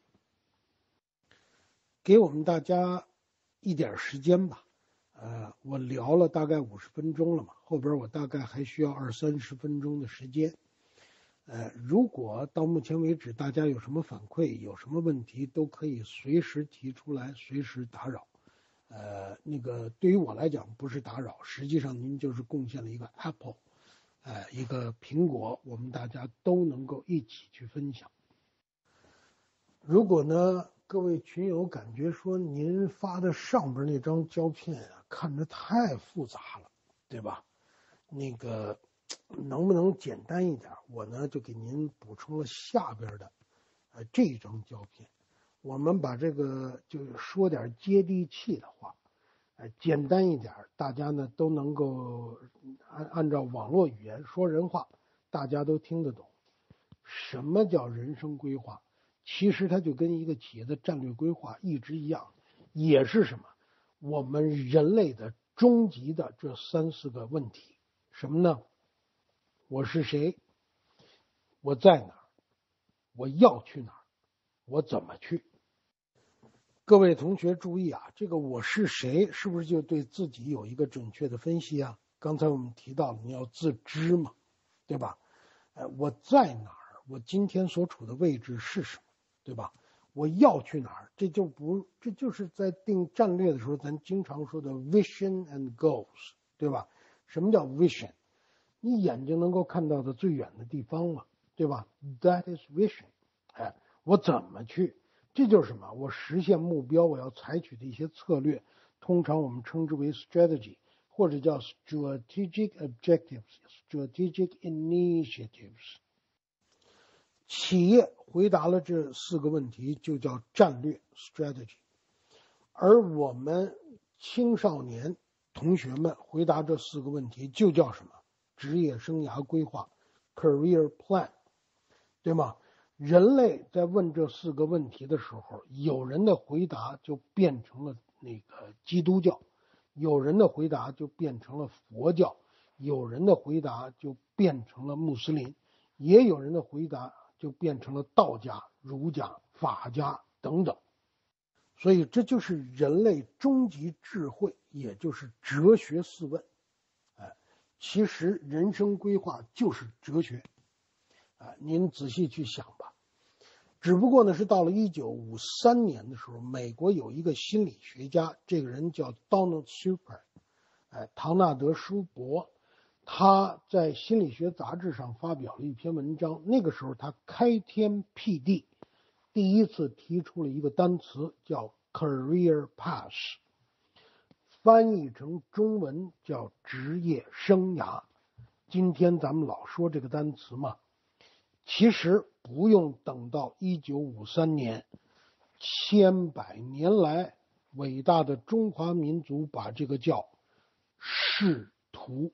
给我们大家一点时间吧，我聊了大概50分钟了嘛，后边我大概还需要20-30分钟的时间。如果到目前为止大家有什么反馈，有什么问题，都可以随时提出来，随时打扰。那个对于我来讲不是打扰，实际上您就是贡献了一个 Apple，一个苹果，我们大家都能够一起去分享。如果呢，各位群友感觉说您发的上边那张胶片啊，看着太复杂了，对吧？那个能不能简单一点？我呢就给您补充了下边的这张胶片。我们把这个就是说点接地气的话，简单一点，大家呢都能够按照网络语言说人话，大家都听得懂。什么叫人生规划？其实它就跟一个企业的战略规划一直一样，也是什么？我们人类的终极的这3-4个问题。什么呢？我是谁？我在哪儿？我要去哪儿？我怎么去？各位同学注意啊，这个我是谁是不是就对自己有一个准确的分析啊？刚才我们提到了你要自知嘛，对吧？我在哪儿？我今天所处的位置是什么？对吧？我要去哪儿？这就是在定战略的时候咱经常说的 vision and goals， 对吧？什么叫 vision？ 你眼睛能够看到的最远的地方嘛，对吧？ That is vision。 我怎么去？这就是什么？我实现目标我要采取的一些策略，通常我们称之为 strategy， 或者叫 strategic objectives、strategic initiatives。企业回答了这4个问题就叫战略 strategy， 而我们青少年同学们回答这4个问题就叫什么？职业生涯规划 career plan， 对吗？人类在问这4个问题的时候，有人的回答就变成了那个基督教，有人的回答就变成了佛教，有人的回答就变成了穆斯林，也有人的回答就变成了道家、儒家、法家等等。所以这就是人类终极智慧，也就是哲学4问。其实人生规划就是哲学。您仔细去想吧。只不过呢，是到了1953年的时候，美国有一个心理学家，这个人叫 Donald Super， 唐纳德·舒伯，他在心理学杂志上发表了一篇文章。那个时候他开天辟地，第一次提出了一个单词叫 career path， 翻译成中文叫职业生涯。今天咱们老说这个单词嘛，其实不用等到1953年，千百年来，伟大的中华民族把这个叫仕途。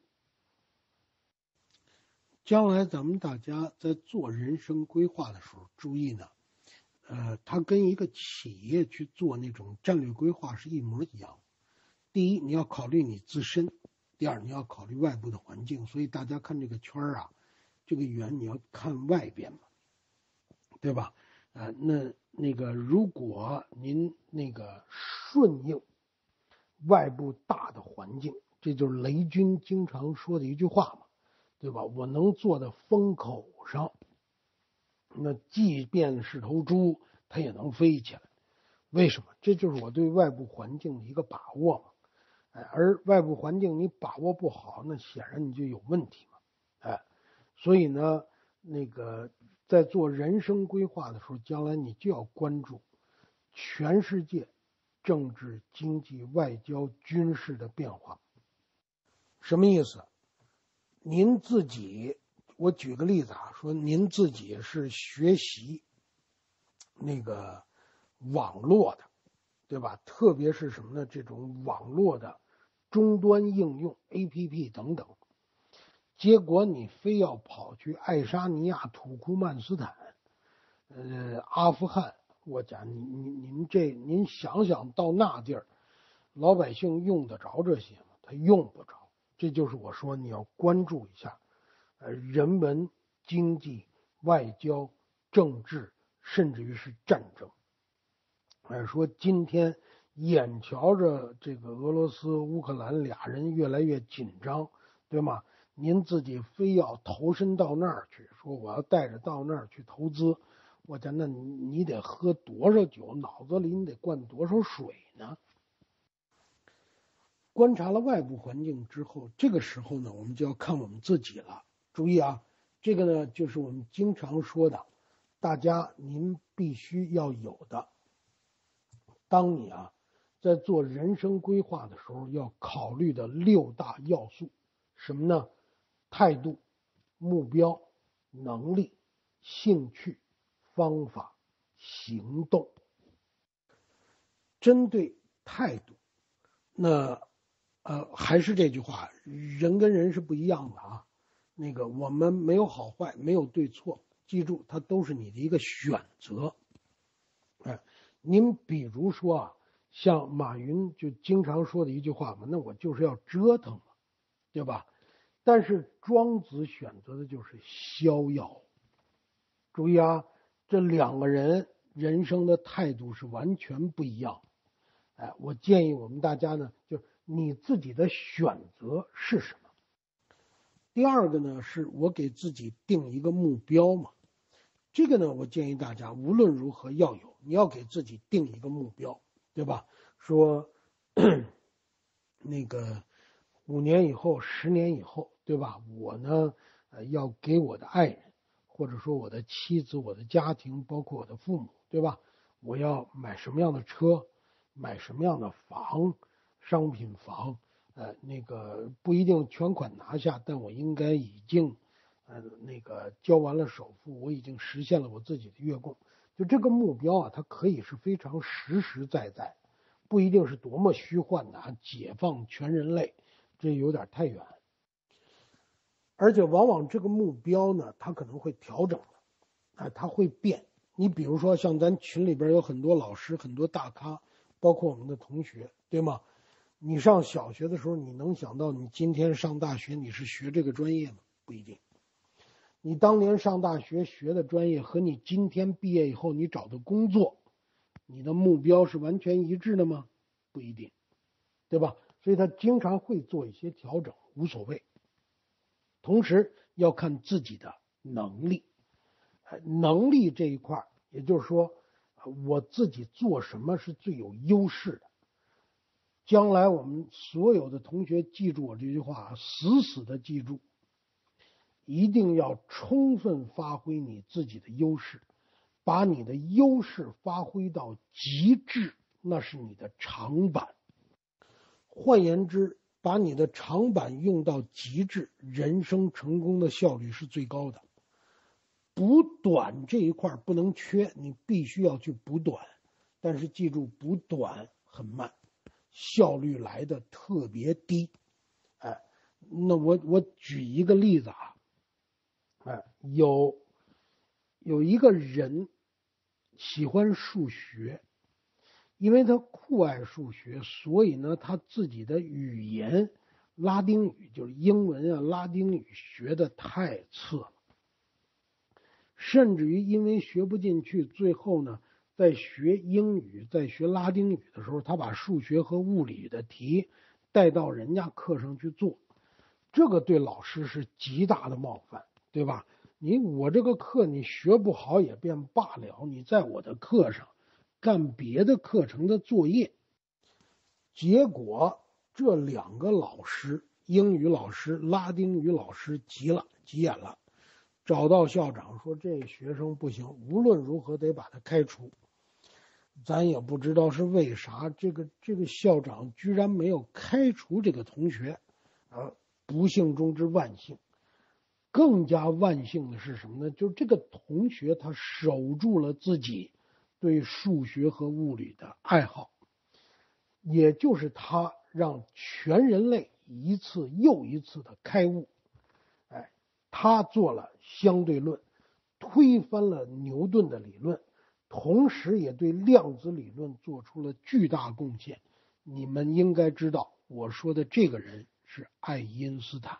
将来咱们大家在做人生规划的时候，注意呢，它跟一个企业去做那种战略规划是一模一样。第一，你要考虑你自身；第二，你要考虑外部的环境。所以大家看这个圈啊，这个圆你要看外边嘛，对吧？那个如果您那个顺应外部大的环境，这就是雷军经常说的一句话嘛，对吧？我能坐在风口上，那即便是头猪，它也能飞起来。为什么？这就是我对外部环境的一个把握嘛。而外部环境你把握不好，那显然你就有问题嘛。所以呢，那个在做人生规划的时候，将来你就要关注全世界政治、经济、外交、军事的变化。什么意思？您自己，我举个例子啊，说您自己是学习那个网络的，对吧？特别是什么呢？这种网络的终端应用 APP 等等。结果你非要跑去爱沙尼亚、土库曼斯坦、阿富汗，我讲您想想到那地儿，老百姓用得着这些吗？他用不着。这就是我说你要关注一下，人文、经济、外交、政治，甚至于是战争。说今天眼瞧着这个俄罗斯、乌克兰俩人越来越紧张，对吗？您自己非要投身到那儿去，说我要带着到那儿去投资，我讲那你得喝多少酒，脑子里你得灌多少水呢？观察了外部环境之后，这个时候呢，我们就要看我们自己了。注意啊，这个呢就是我们经常说的，大家您必须要有的。当你在做人生规划的时候，要考虑的6大要素，什么呢？态度、目标、能力、兴趣、方法、行动。针对态度，那还是这句话，人跟人是不一样的啊。那个我们没有好坏，没有对错，记住，它都是你的一个选择。您比如说像马云就经常说的一句话嘛，那我就是要折腾嘛，对吧？但是庄子选择的就是逍遥。注意啊，这2个人人生的态度是完全不一样。我建议我们大家呢，就你自己的选择是什么？第二个呢，是我给自己定一个目标嘛。这个呢，我建议大家无论如何要有，你要给自己定一个目标，对吧？说那个5年以后、10年以后，对吧？我呢，要给我的爱人，或者说我的妻子、我的家庭，包括我的父母，对吧？我要买什么样的车，买什么样的房，商品房，那个不一定全款拿下，但我应该已经那个交完了首付，我已经实现了我自己的月供。就这个目标啊，它可以是非常实实在在，不一定是多么虚幻的解放全人类，这有点太远。而且往往这个目标呢，它可能会调整的，它会变。你比如说像咱群里边有很多老师，很多大咖，包括我们的同学，对吗？你上小学的时候，你能想到你今天上大学你是学这个专业吗？不一定。你当年上大学学的专业和你今天毕业以后你找的工作，你的目标是完全一致的吗？不一定，对吧？所以他经常会做一些调整，无所谓。同时要看自己的能力，能力这一块，也就是说，我自己做什么是最有优势的。将来我们所有的同学记住我这句话，死死的记住，一定要充分发挥你自己的优势，把你的优势发挥到极致，那是你的长板。换言之，把你的长板用到极致，人生成功的效率是最高的。补短这一块不能缺，你必须要去补短，但是记住，补短很慢，效率来的特别低。那我举一个例子有一个人喜欢数学，因为他酷爱数学，所以呢，他自己的语言拉丁语就是英文拉丁语学的太次了，甚至于因为学不进去，最后呢，在学英语、在学拉丁语的时候，他把数学和物理的题带到人家课上去做，这个对老师是极大的冒犯，对吧？我这个课你学不好也便罢了，你在我的课上干别的课程的作业。结果这2个老师，英语老师、拉丁语老师急眼了， 找到校长说这学生不行，无论如何得把他开除。咱也不知道是为啥，这个校长居然没有开除这个同学，不幸中之万幸。更加万幸的是什么呢？就是这个同学他守住了自己对数学和物理的爱好，也就是他让全人类一次又一次的开悟。他做了相对论，推翻了牛顿的理论，同时也对量子理论做出了巨大贡献。你们应该知道，我说的这个人是爱因斯坦。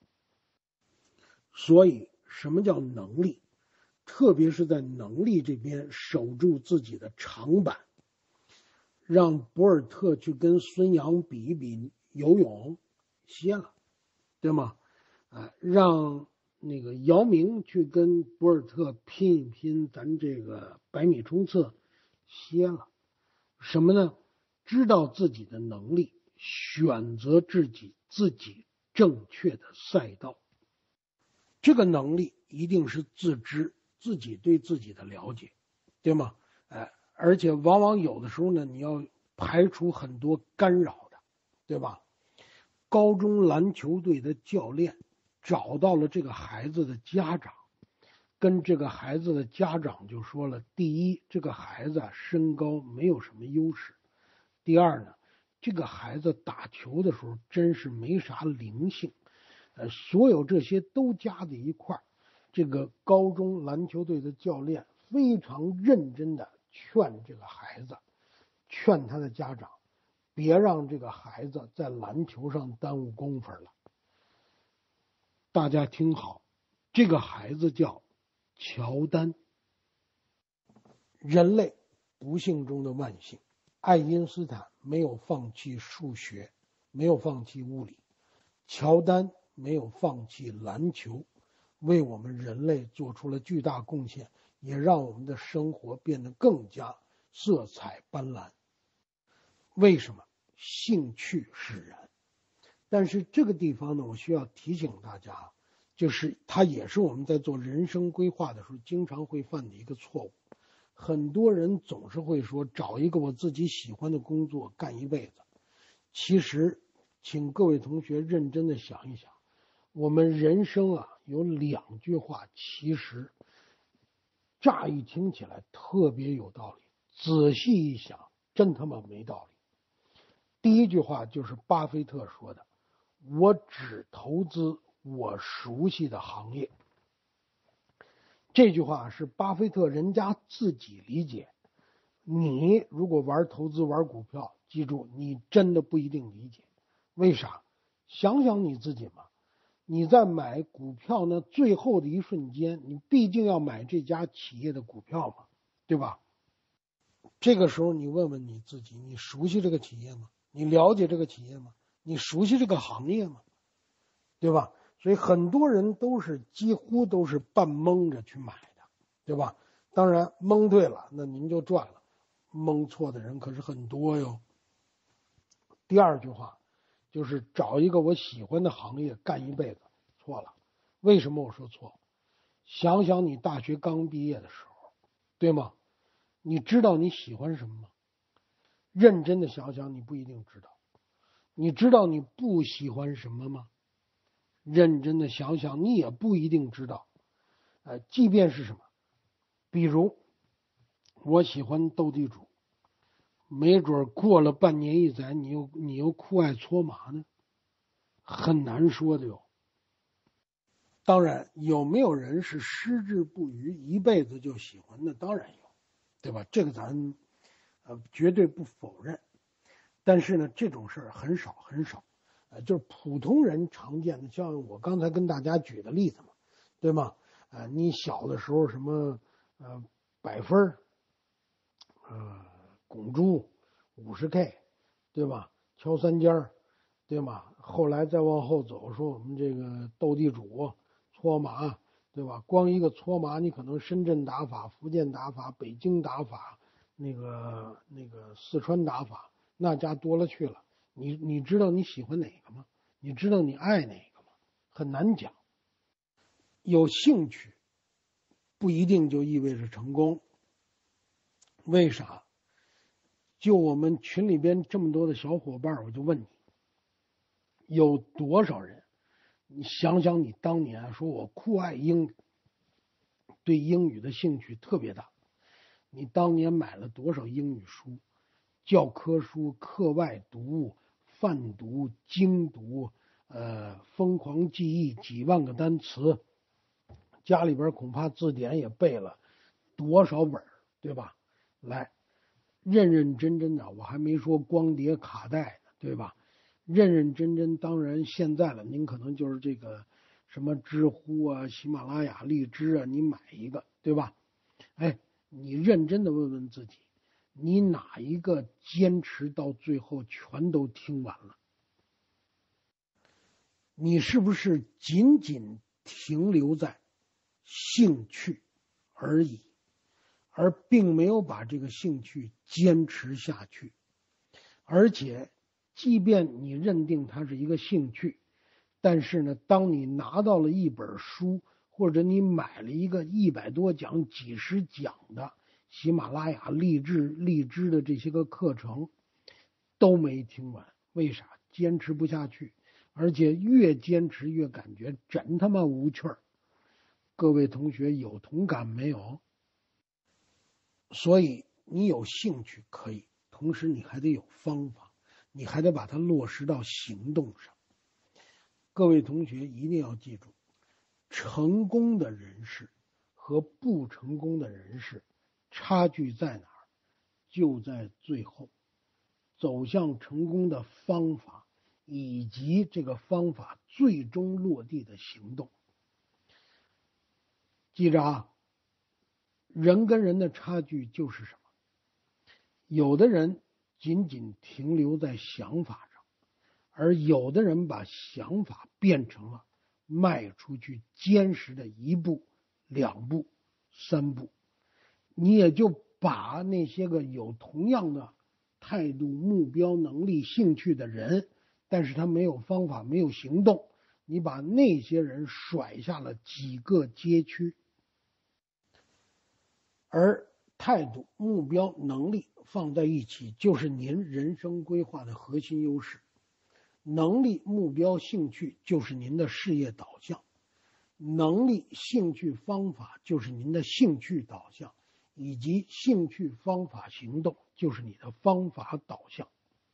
所以什么叫能力？特别是在能力这边守住自己的长板，让博尔特去跟孙杨比一比游泳，歇了，对吗？让那个姚明去跟博尔特拼一拼咱这个100米冲刺，歇了。什么呢？知道自己的能力，选择自己正确的赛道。这个能力一定是自知，自己对自己的了解，对吗？而且往往有的时候呢，你要排除很多干扰的，对吧？高中篮球队的教练找到了这个孩子的家长，跟这个孩子的家长就说了：第一，这个孩子身高没有什么优势；第二呢，这个孩子打球的时候真是没啥灵性。所有这些都加在一块儿，这个高中篮球队的教练非常认真的劝这个孩子，劝他的家长，别让这个孩子在篮球上耽误功夫了。大家听好，这个孩子叫乔丹。人类不幸中的万幸，爱因斯坦没有放弃数学，没有放弃物理，乔丹没有放弃篮球，为我们人类做出了巨大贡献，也让我们的生活变得更加色彩斑斓。为什么？兴趣使然。但是这个地方呢，我需要提醒大家，就是它也是我们在做人生规划的时候经常会犯的一个错误。很多人总是会说，找一个我自己喜欢的工作干一辈子。其实请各位同学认真的想一想，我们人生有2句话，其实乍一听起来特别有道理，仔细一想真他妈没道理。第一句话就是巴菲特说的，我只投资我熟悉的行业。这句话是巴菲特人家自己理解，你如果玩投资玩股票，记住你真的不一定理解。为啥？想想你自己嘛，你在买股票呢，最后的一瞬间，你毕竟要买这家企业的股票嘛，对吧？这个时候你问问你自己，你熟悉这个企业吗？你了解这个企业吗？你熟悉这个行业吗？对吧？所以很多人几乎都是半蒙着去买的，对吧？当然蒙对了，那您就赚了，蒙错的人可是很多哟。第二句话就是找一个我喜欢的行业干一辈子，错了。为什么我说错？想想你大学刚毕业的时候，对吗？你知道你喜欢什么吗？认真的想想，你不一定知道。你知道你不喜欢什么吗？认真的想想，你也不一定知道。即便是什么，比如我喜欢斗地主，没准过了半年一载，你又酷爱搓麻呢，很难说的哟。当然，有没有人是矢志不渝，一辈子就喜欢的？当然有，对吧？这个咱绝对不否认。但是呢，这种事儿很少很少，就是普通人常见的，像我刚才跟大家举的例子嘛，对吗？你小的时候什么100分，拱珠50K，对吧？敲三尖，对吗？后来再往后走，说我们这个斗地主、搓麻，对吧？光一个搓麻，你可能深圳打法、福建打法、北京打法，那个四川打法，那家多了去了。你知道你喜欢哪个吗？你知道你爱哪个吗？很难讲。有兴趣不一定就意味着成功。为啥？就我们群里边这么多的小伙伴，我就问你，有多少人？你想想，你当年说我酷爱英语，对英语的兴趣特别大，你当年买了多少英语书、教科书、课外读物、泛读、精读，疯狂记忆几万个单词，家里边恐怕字典也背了多少本，对吧？来，认认真真的，我还没说光碟卡带呢，对吧？认认真真，当然现在了，您可能就是这个什么知乎啊、喜马拉雅、荔枝啊，你买一个，对吧？哎，你认真的问问自己，你哪一个坚持到最后全都听完了？你是不是仅仅停留在兴趣而已，而并没有把这个兴趣坚持下去？而且即便你认定它是一个兴趣，但是呢，当你拿到了一本书，或者你买了一个100多讲、几十讲的喜马拉雅、荔枝的这些个课程，都没听完。为啥？坚持不下去，而且越坚持越感觉真他妈无趣儿。各位同学有同感没有？所以你有兴趣可以，同时你还得有方法，你还得把它落实到行动上。各位同学一定要记住，成功的人士和不成功的人士差距在哪儿？就在最后，走向成功的方法以及这个方法最终落地的行动。记着啊，人跟人的差距就是什么？有的人仅仅停留在想法上，而有的人把想法变成了迈出去坚实的1步、2步、3步。你也就把那些个有同样的态度、目标、能力、兴趣的人，但是他没有方法、没有行动，你把那些人甩下了几个街区。而态度、目标、能力放在一起，就是您人生规划的核心优势。能力、目标、兴趣就是您的事业导向，能力、兴趣、方法就是您的兴趣导向，以及兴趣、方法、行动就是你的方法导向。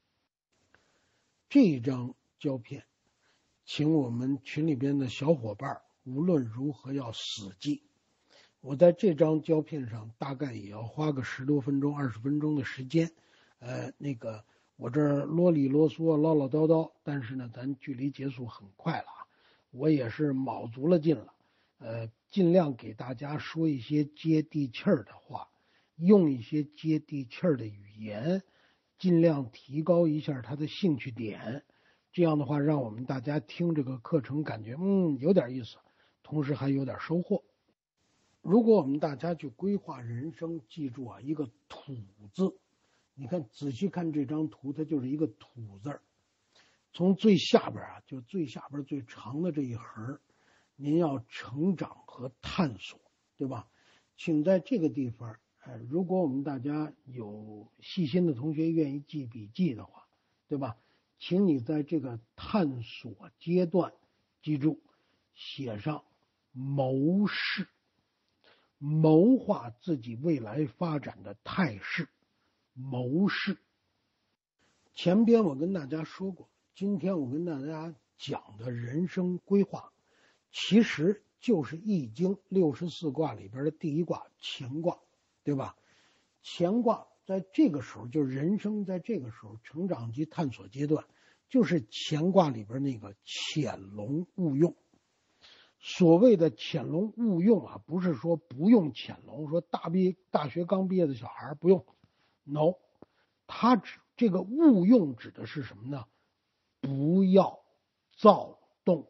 这一张胶片，请我们群里边的小伙伴无论如何要死记。我在这张胶片上大概也要花个10多分钟、20分钟的时间。我这儿啰里啰嗦、唠唠叨叨，但是呢，咱距离结束很快了啊。我也是卯足了劲了，尽量给大家说一些接地气儿的话，用一些接地气儿的语言，尽量提高一下他的兴趣点。这样的话，让我们大家听这个课程感觉有点意思，同时还有点收获。如果我们大家去规划人生，记住啊，一个土字，你看仔细看这张图，它就是一个土字儿。从最下边啊，就最下边最长的这一横，您要成长和探索，对吧？请在这个地方，如果我们大家有细心的同学愿意记笔记的话，对吧？请你在这个探索阶段，记住写上谋事。谋划自己未来发展的态势，谋事。前边我跟大家说过，今天我跟大家讲的人生规划，其实就是易经64卦里边的第一卦乾卦，对吧？乾卦在这个时候，就是人生在这个时候成长及探索阶段，就是乾卦里边那个潜龙勿用。所谓的潜龙勿用啊，不是说不用潜龙，说大学刚毕业的小孩不用 ，no， 它这个勿用指的是什么呢？不要躁动。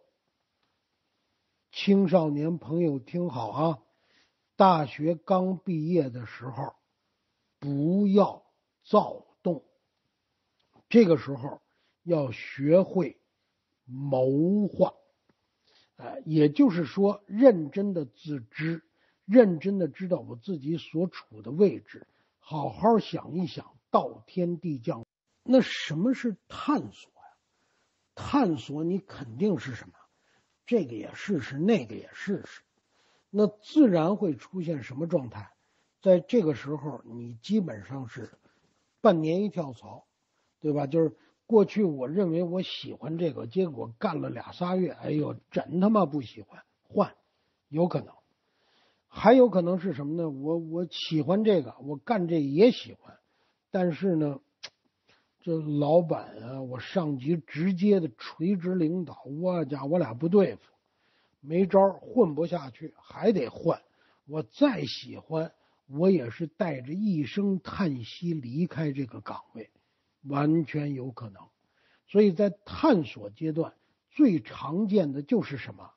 青少年朋友听好啊，大学刚毕业的时候不要躁动，这个时候要学会谋划。也就是说，认真的自知， 认真的知道我自己所处的位置，好好想一想，道天地将。那什么是探索呀？探索你肯定是什么？这个也试试，那个也试试，那自然会出现什么状态？在这个时候，你基本上是半年一跳槽，对吧？就是过去我认为我喜欢这个，结果干了2、3月，哎呦，真他妈不喜欢，换，有可能。还有可能是什么呢？我喜欢这个，我干这也喜欢，但是呢，这老板啊，我上级直接的垂直领导，我俩不对付，没招，混不下去，还得换。我再喜欢，我也是带着一声叹息离开这个岗位，完全有可能。所以在探索阶段，最常见的就是什么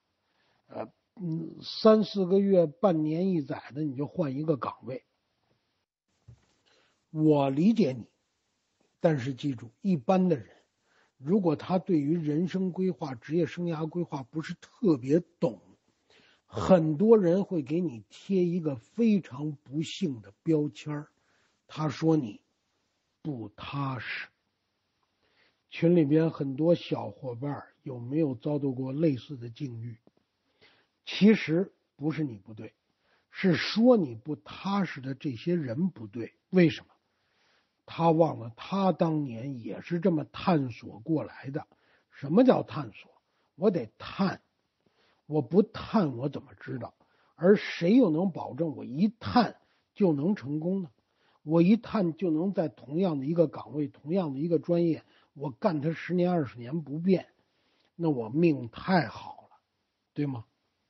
？3、4个月、半年一载的，你就换一个岗位。我理解你，但是记住，一般的人，如果他对于人生规划、职业生涯规划不是特别懂，很多人会给你贴一个非常不幸的标签，他说你不踏实。群里边很多小伙伴有没有遭到过类似的境遇？其实不是你不对，是说你不踏实的这些人不对。为什么？他忘了他当年也是这么探索过来的。什么叫探索？我得探，我不探我怎么知道？而谁又能保证我一探就能成功呢？我一探就能在同样的一个岗位、同样的一个专业，我干它10年20年不变，那我命太好了，对吗？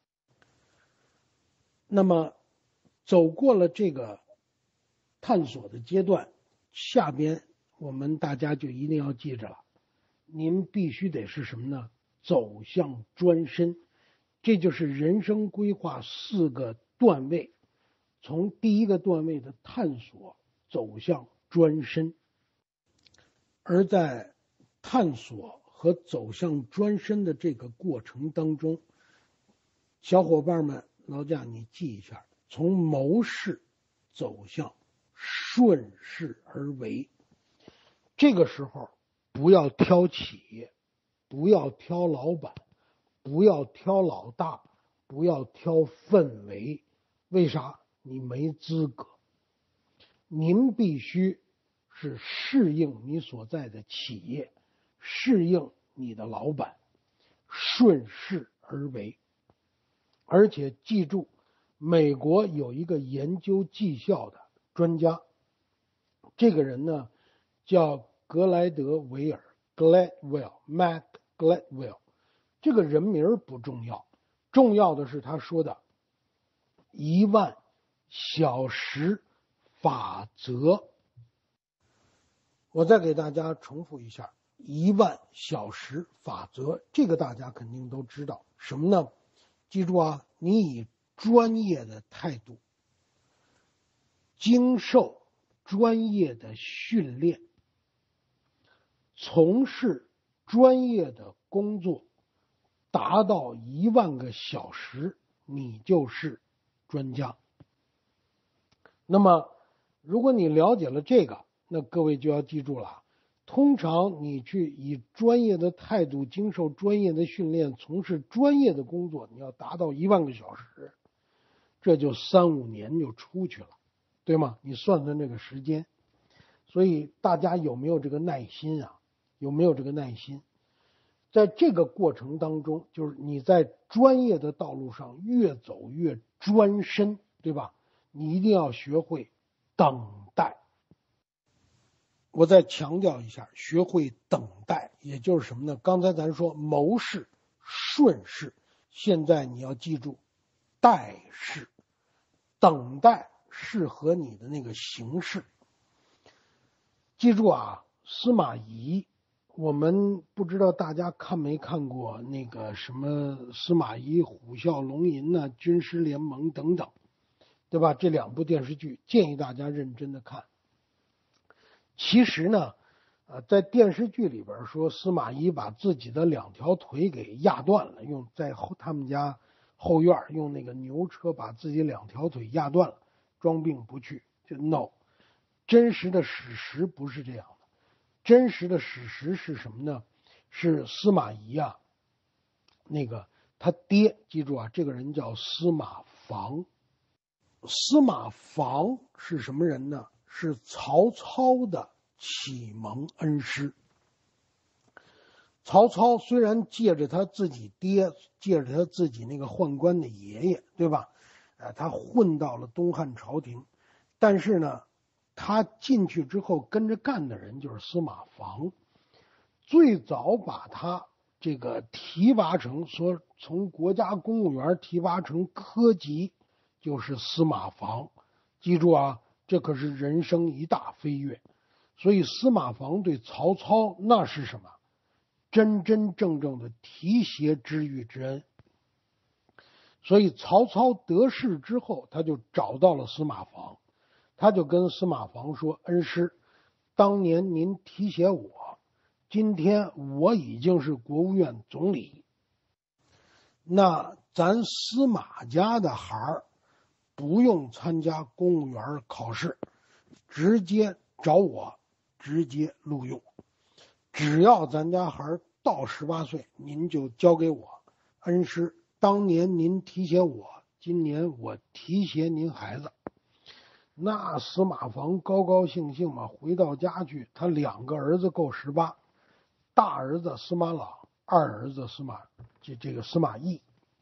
那么走过了这个探索的阶段，下边我们大家就一定要记着了，您必须得是什么呢？走向专深。这就是人生规划4个段位，从第一个段位的探索走向专深。而在探索和走向专深的这个过程当中，小伙伴们，劳驾你记一下，从谋事走向顺势而为。这个时候不要挑企业，不要挑老板，不要挑老大，不要挑氛围。为啥？你没资格。您必须是适应你所在的企业，适应你的老板，顺势而为。而且记住，美国有一个研究绩效的专家，这个人呢叫格莱德维尔 Matt Gladwell。 这个人名不重要，重要的是他说的10000小时法则。我再给大家重复一下，10000小时法则，这个大家肯定都知道。什么呢？记住啊，你以专业的态度，经受专业的训练，从事专业的工作，达到10000个小时，你就是专家。那么如果你了解了这个，那各位就要记住了，通常你去以专业的态度经受专业的训练，从事专业的工作，你要达到10000个小时，这就3、5年就出去了，对吗？你算算这个时间。所以大家有没有这个耐心啊？有没有这个耐心？在这个过程当中，就是你在专业的道路上越走越专深，对吧？你一定要学会等待。我再强调一下，学会等待，也就是什么呢？刚才咱说谋事、顺势，现在你要记住待事，等待适合你的那个形式。记住啊，司马懿，我们不知道大家看没看过那个什么司马懿、虎啸龙吟呢、军师联盟等等，对吧？这2部电视剧建议大家认真的看。其实呢，在电视剧里边说司马懿把自己的2条腿给压断了，用在他们家后院用那个牛车把自己2条腿压断了，装病不去。就 no， 真实的史实不是这样的。真实的史实是什么呢？是司马懿啊，那个他爹，记住啊，这个人叫司马防。司马防是什么人呢？是曹操的启蒙恩师。曹操虽然借着他自己爹，借着他自己那个宦官的爷爷，对吧？他混到了东汉朝廷，但是呢，他进去之后跟着干的人就是司马防。最早把他这个提拔成，说从国家公务员提拔成科级，就是司马防。记住啊，这可是人生一大飞跃。所以司马防对曹操那是什么？真真正正的提携知遇之恩。所以曹操得势之后，他就找到了司马防，他就跟司马防说：“恩师，当年您提携我，今天我已经是国务院总理，那咱司马家的孩儿不用参加公务员考试，直接找我，直接录用。只要咱家孩儿到18岁，您就交给我。恩师，当年您提携我，今年我提携您孩子。”那司马防高高兴兴嘛，回到家去，他2个儿子够18，大儿子司马朗，二儿子司马懿。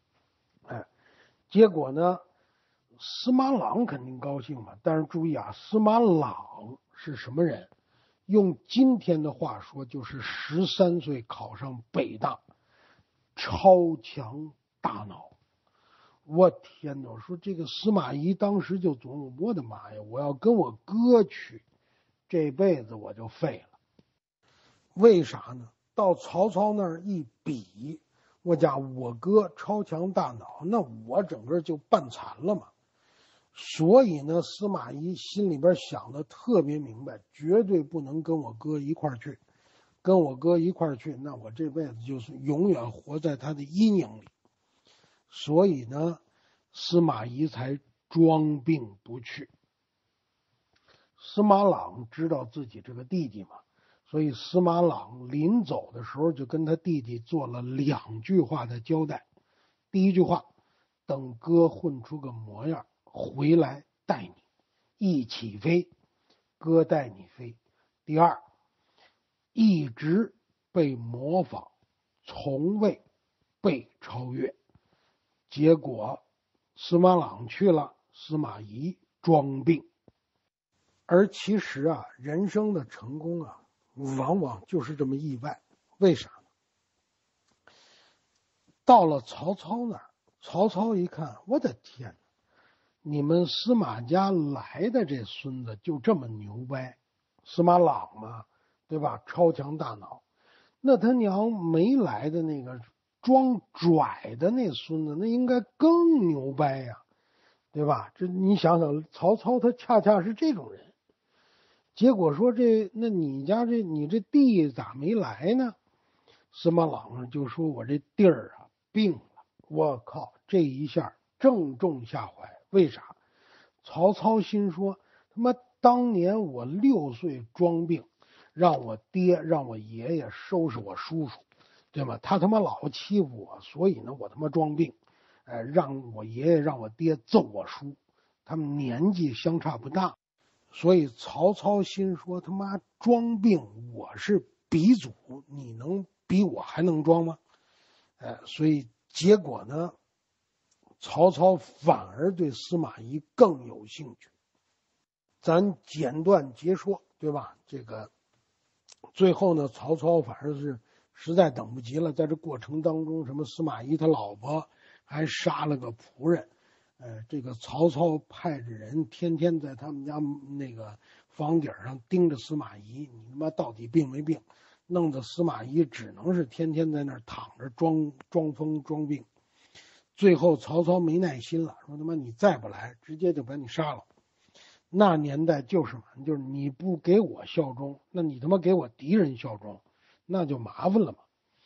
结果呢，司马朗肯定高兴嘛，但是注意啊，司马朗是什么人？用今天的话说，就是13岁考上北大，超强大脑。我天哪！我说这个司马懿当时就琢磨，我的妈呀，我要跟我哥去，这辈子我就废了。为啥呢？到曹操那儿一比，我哥超强大脑，那我整个就半残了嘛。所以呢，司马懿心里边想的特别明白，绝对不能跟我哥一块儿去。跟我哥一块儿去，那我这辈子就是永远活在他的阴影里。所以呢，司马懿才装病不去。司马朗知道自己这个弟弟嘛，所以司马朗临走的时候就跟他弟弟做了2句话的交代。第一句话，等哥混出个模样回来带你一起飞，哥带你飞。第二，一直被模仿，从未被超越。结果司马朗去了，司马懿装病。而其实啊，人生的成功啊，往往就是这么意外。为啥呢？到了曹操那儿，曹操一看，我的天，你们司马家来的这孙子就这么牛掰，司马朗嘛，对吧？超强大脑。那他娘没来的那个装拽的那孙子，那应该更牛掰呀，对吧？这你想想，曹操他恰恰是这种人。结果说那你家你这弟咋没来呢？司马朗就说：“我这弟儿啊病了。”我靠，这一下正中下怀。为啥？曹操心说：他妈当年我6岁装病，让我爹让我爷爷收拾我叔叔，对吗？他妈老欺负我，所以呢我他妈装病，让我爷爷让我爹揍我叔，他们年纪相差不大。所以曹操心说：他妈装病，我是鼻祖，你能比我还能装吗？所以结果呢，曹操反而对司马懿更有兴趣。咱简短截说，对吧？这个最后呢，曹操反正是实在等不及了，在这过程当中，什么司马懿他老婆还杀了个仆人。这个曹操派着人天天在他们家那个房顶上盯着司马懿，你他妈到底病没病？弄得司马懿只能是天天在那儿躺着装疯装病。最后曹操没耐心了，说他妈你再不来，直接就把你杀了。那年代就是嘛，就是你不给我效忠，那你他妈给我敌人效忠，那就麻烦了嘛。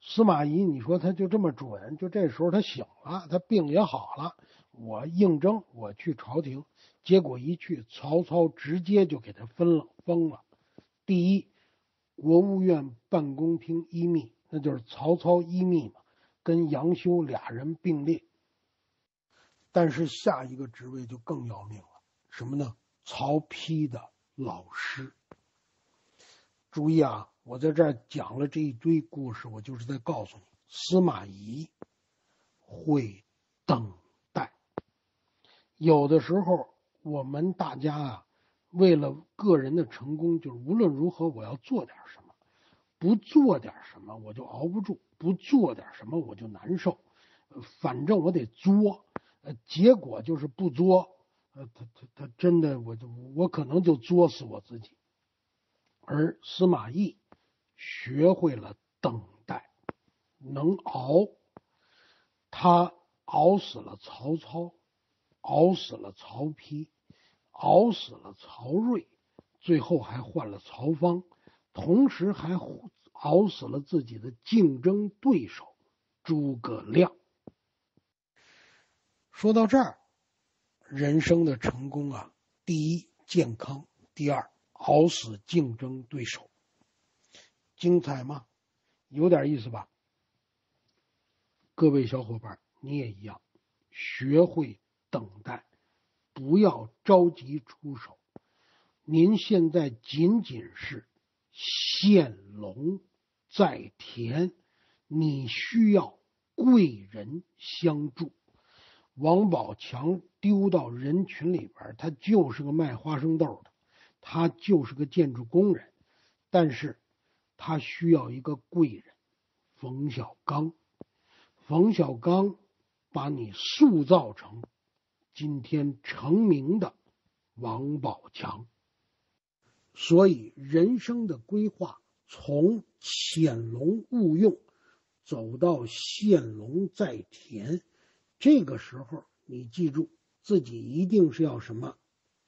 司马懿，你说他就这么准？就这时候他醒了，他病也好了，我应征，我去朝廷，结果一去，曹操直接就给他封了。第一，国务院办公厅一秘，那就是曹操一秘嘛，跟杨修俩人并列。但是下一个职位就更要命了，什么呢？曹丕的老师。注意啊，我在这儿讲了这一堆故事，我就是在告诉你，司马懿会等待。有的时候我们大家啊，为了个人的成功，就是无论如何我要做点什么，不做点什么我就熬不住，不做点什么我就难受，反正我得作，结果就是不作，他真的我可能就作死我自己。而司马懿学会了等待，能熬，他熬死了曹操，熬死了曹丕，熬死了曹睿，最后还换了曹芳，同时还熬死了自己的竞争对手诸葛亮。说到这儿，人生的成功啊，第一健康，第二熬死竞争对手，精彩吗？有点意思吧？各位小伙伴，你也一样，学会等待，不要着急出手。您现在仅仅是现龙在田，你需要贵人相助。王宝强丢到人群里边，他就是个卖花生豆的，他就是个建筑工人，但是他需要一个贵人，冯小刚。冯小刚把你塑造成今天成名的王宝强。所以人生的规划从潜龙勿用走到现龙在田，这个时候你记住自己一定是要什么？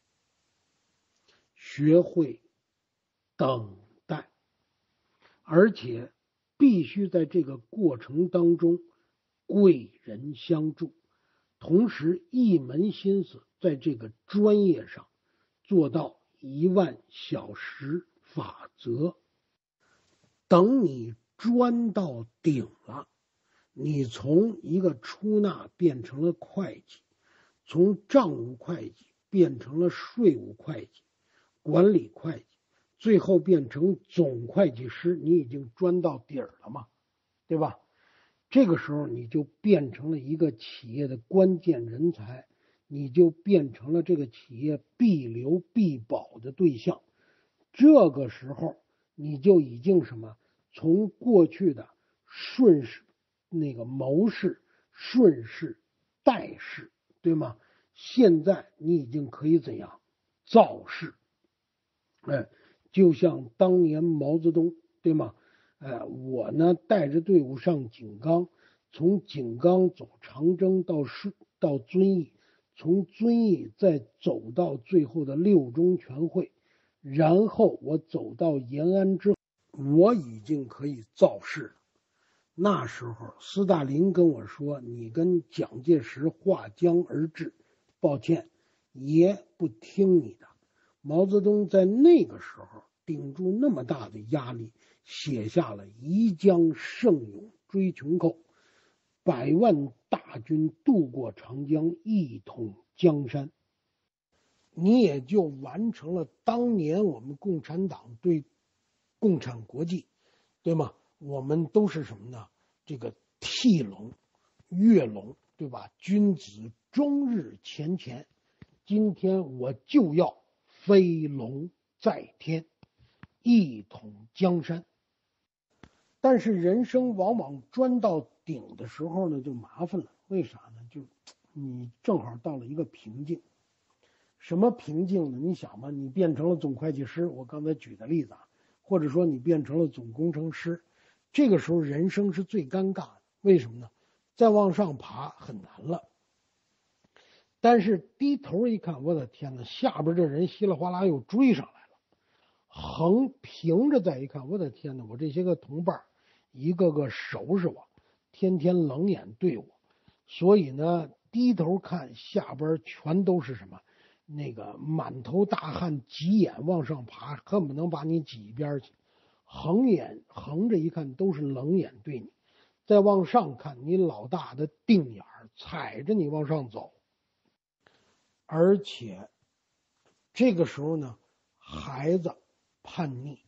学会等待，而且必须在这个过程当中贵人相助，同时一门心思在这个专业上做到10000小时法则。等你专到顶了，你从一个出纳变成了会计，从账务会计变成了税务会计、管理会计，最后变成总会计师，你已经专到底儿了嘛，对吧？这个时候你就变成了一个企业的关键人才，你就变成了这个企业必留必保的对象。这个时候你就已经什么？从过去的顺势谋士、顺势、代士，对吗？现在你已经可以怎样？造势。就像当年毛泽东，对吗？我呢带着队伍上井冈，从井冈走长征到遵义，从遵义再走到最后的六中全会，然后我走到延安之后，我已经可以造势了。那时候斯大林跟我说，你跟蒋介石划江而治，抱歉，爷不听你的。毛泽东在那个时候顶住那么大的压力，写下了宜将胜勇追穷寇，100万大军渡过长江，一统江山。你也就完成了当年我们共产党对共产国际，对吗？我们都是什么呢？这个替龙、跃龙，对吧？君子终日乾乾。今天我就要飞龙在天，一统江山。但是人生往往专到顶的时候呢，就麻烦了。为啥呢？就你正好到了一个瓶颈。什么瓶颈呢？你想吧，你变成了总会计师，我刚才举的例子啊，或者说你变成了总工程师，这个时候人生是最尴尬的。为什么呢？再往上爬很难了。但是低头一看，我的天哪，下边这人稀里哗啦又追上来了。平着再一看，我的天哪，我这些个同伴一个个收拾我，天天冷眼对我，所以呢，低头看下边全都是什么？那个满头大汗，挤眼往上爬，恨不能把你挤一边去。横着一看都是冷眼对你，再往上看，你老大的定眼踩着你往上走。而且这个时候呢，孩子叛逆，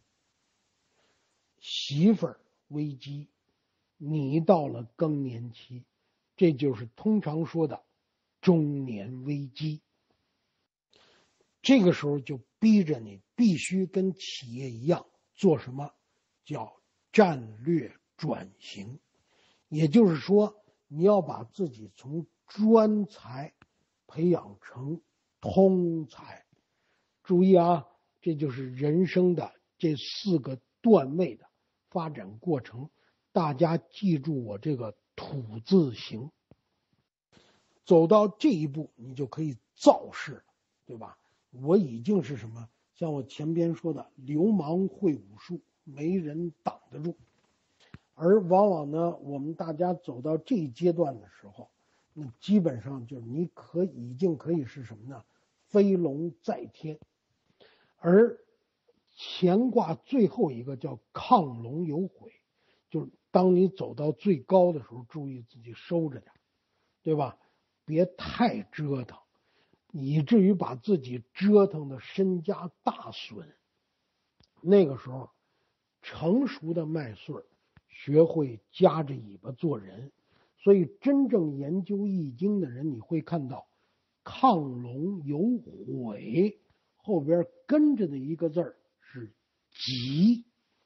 媳妇儿危机，你到了更年期，这就是通常说的中年危机。这个时候就逼着你必须跟企业一样做什么？叫战略转型。也就是说，你要把自己从专才培养成通才。注意啊，这就是人生的这4个段位的发展过程。大家记住我这个土字形，走到这一步，你就可以造势了，对吧？我已经是什么？像我前边说的，流氓会武术，没人挡得住。而往往呢，我们大家走到这一阶段的时候，那基本上就是你已经可以是什么呢？飞龙在天。而乾卦最后一个叫亢龙有悔，就是当你走到最高的时候，注意自己收着点，对吧？别太折腾，以至于把自己折腾的身家大损。那个时候，成熟的麦穗学会夹着尾巴做人。所以真正研究易经的人，你会看到亢龙有悔后边跟着的一个字是吉。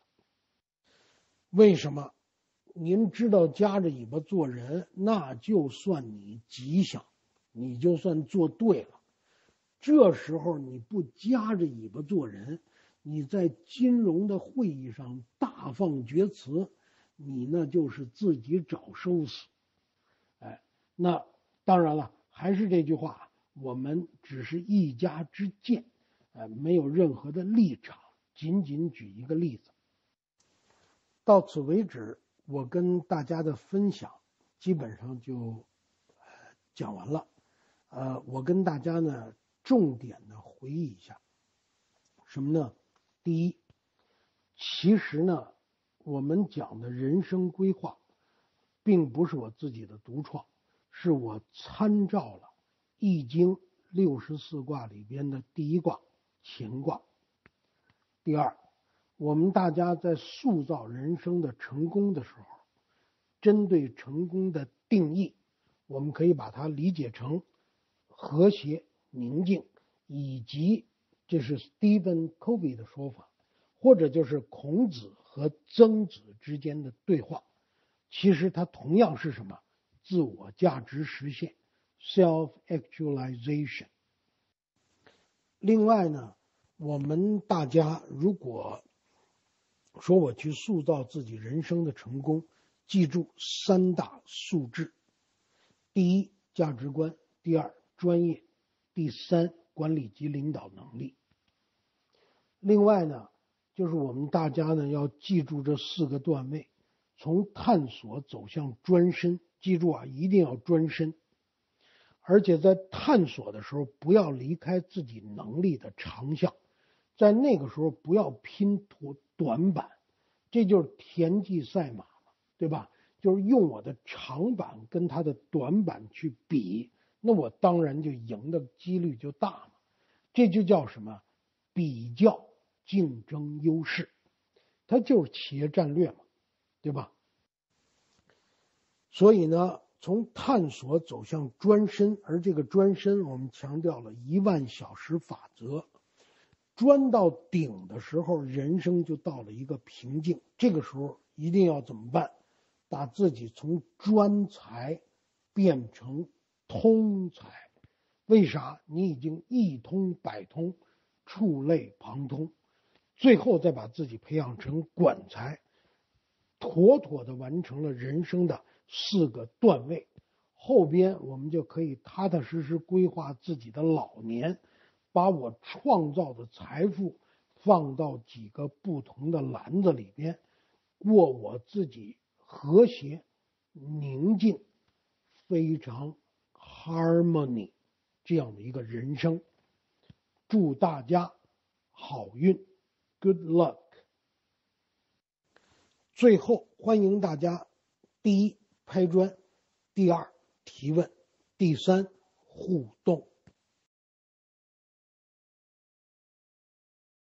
为什么？您知道夹着尾巴做人，那就算你吉祥，你就算做对了。这时候你不夹着尾巴做人，你在金融的会议上大放厥词，你那就是自己找收死。那当然了，还是这句话，我们只是一家之见，没有任何的立场，仅仅举一个例子。到此为止，我跟大家的分享基本上就讲完了。我跟大家呢重点的回忆一下，什么呢？第一，其实呢，我们讲的人生规划，并不是我自己的独创，是我参照了《易经》64卦里边的第一卦乾卦。第二，我们大家在塑造人生的成功的时候，针对成功的定义，我们可以把它理解成和谐、宁静，以及这是 Stephen Covey 的说法，或者就是孔子和曾子之间的对话。其实它同样是什么？自我价值实现 self-actualization。 另外呢，我们大家如果说我去塑造自己人生的成功，记住3大素质：第一，价值观；第二，专业；第三，管理及领导能力。另外呢，就是我们大家呢要记住这4个段位，从探索走向专深。记住啊，一定要专深。而且在探索的时候，不要离开自己能力的长项，在那个时候不要拼短板，这就是田忌赛马嘛，对吧？就是用我的长板跟他的短板去比，那我当然就赢的几率就大嘛。这就叫什么？比较竞争优势，它就是企业战略嘛，对吧？所以呢，从探索走向专深，而这个专深我们强调了10000小时法则。专到顶的时候，人生就到了一个瓶颈。这个时候一定要怎么办？把自己从专才变成通才。为啥？你已经一通百通，触类旁通。最后再把自己培养成管才，妥妥的完成了人生的4个段位。后边我们就可以踏踏实实规划自己的老年，把我创造的财富放到几个不同的篮子里边， 过我自己和谐、宁静、非常 harmony 这样的一个人生。祝大家好运 ，good luck。最后欢迎大家：第一，拍砖；第二，提问；第三，互动。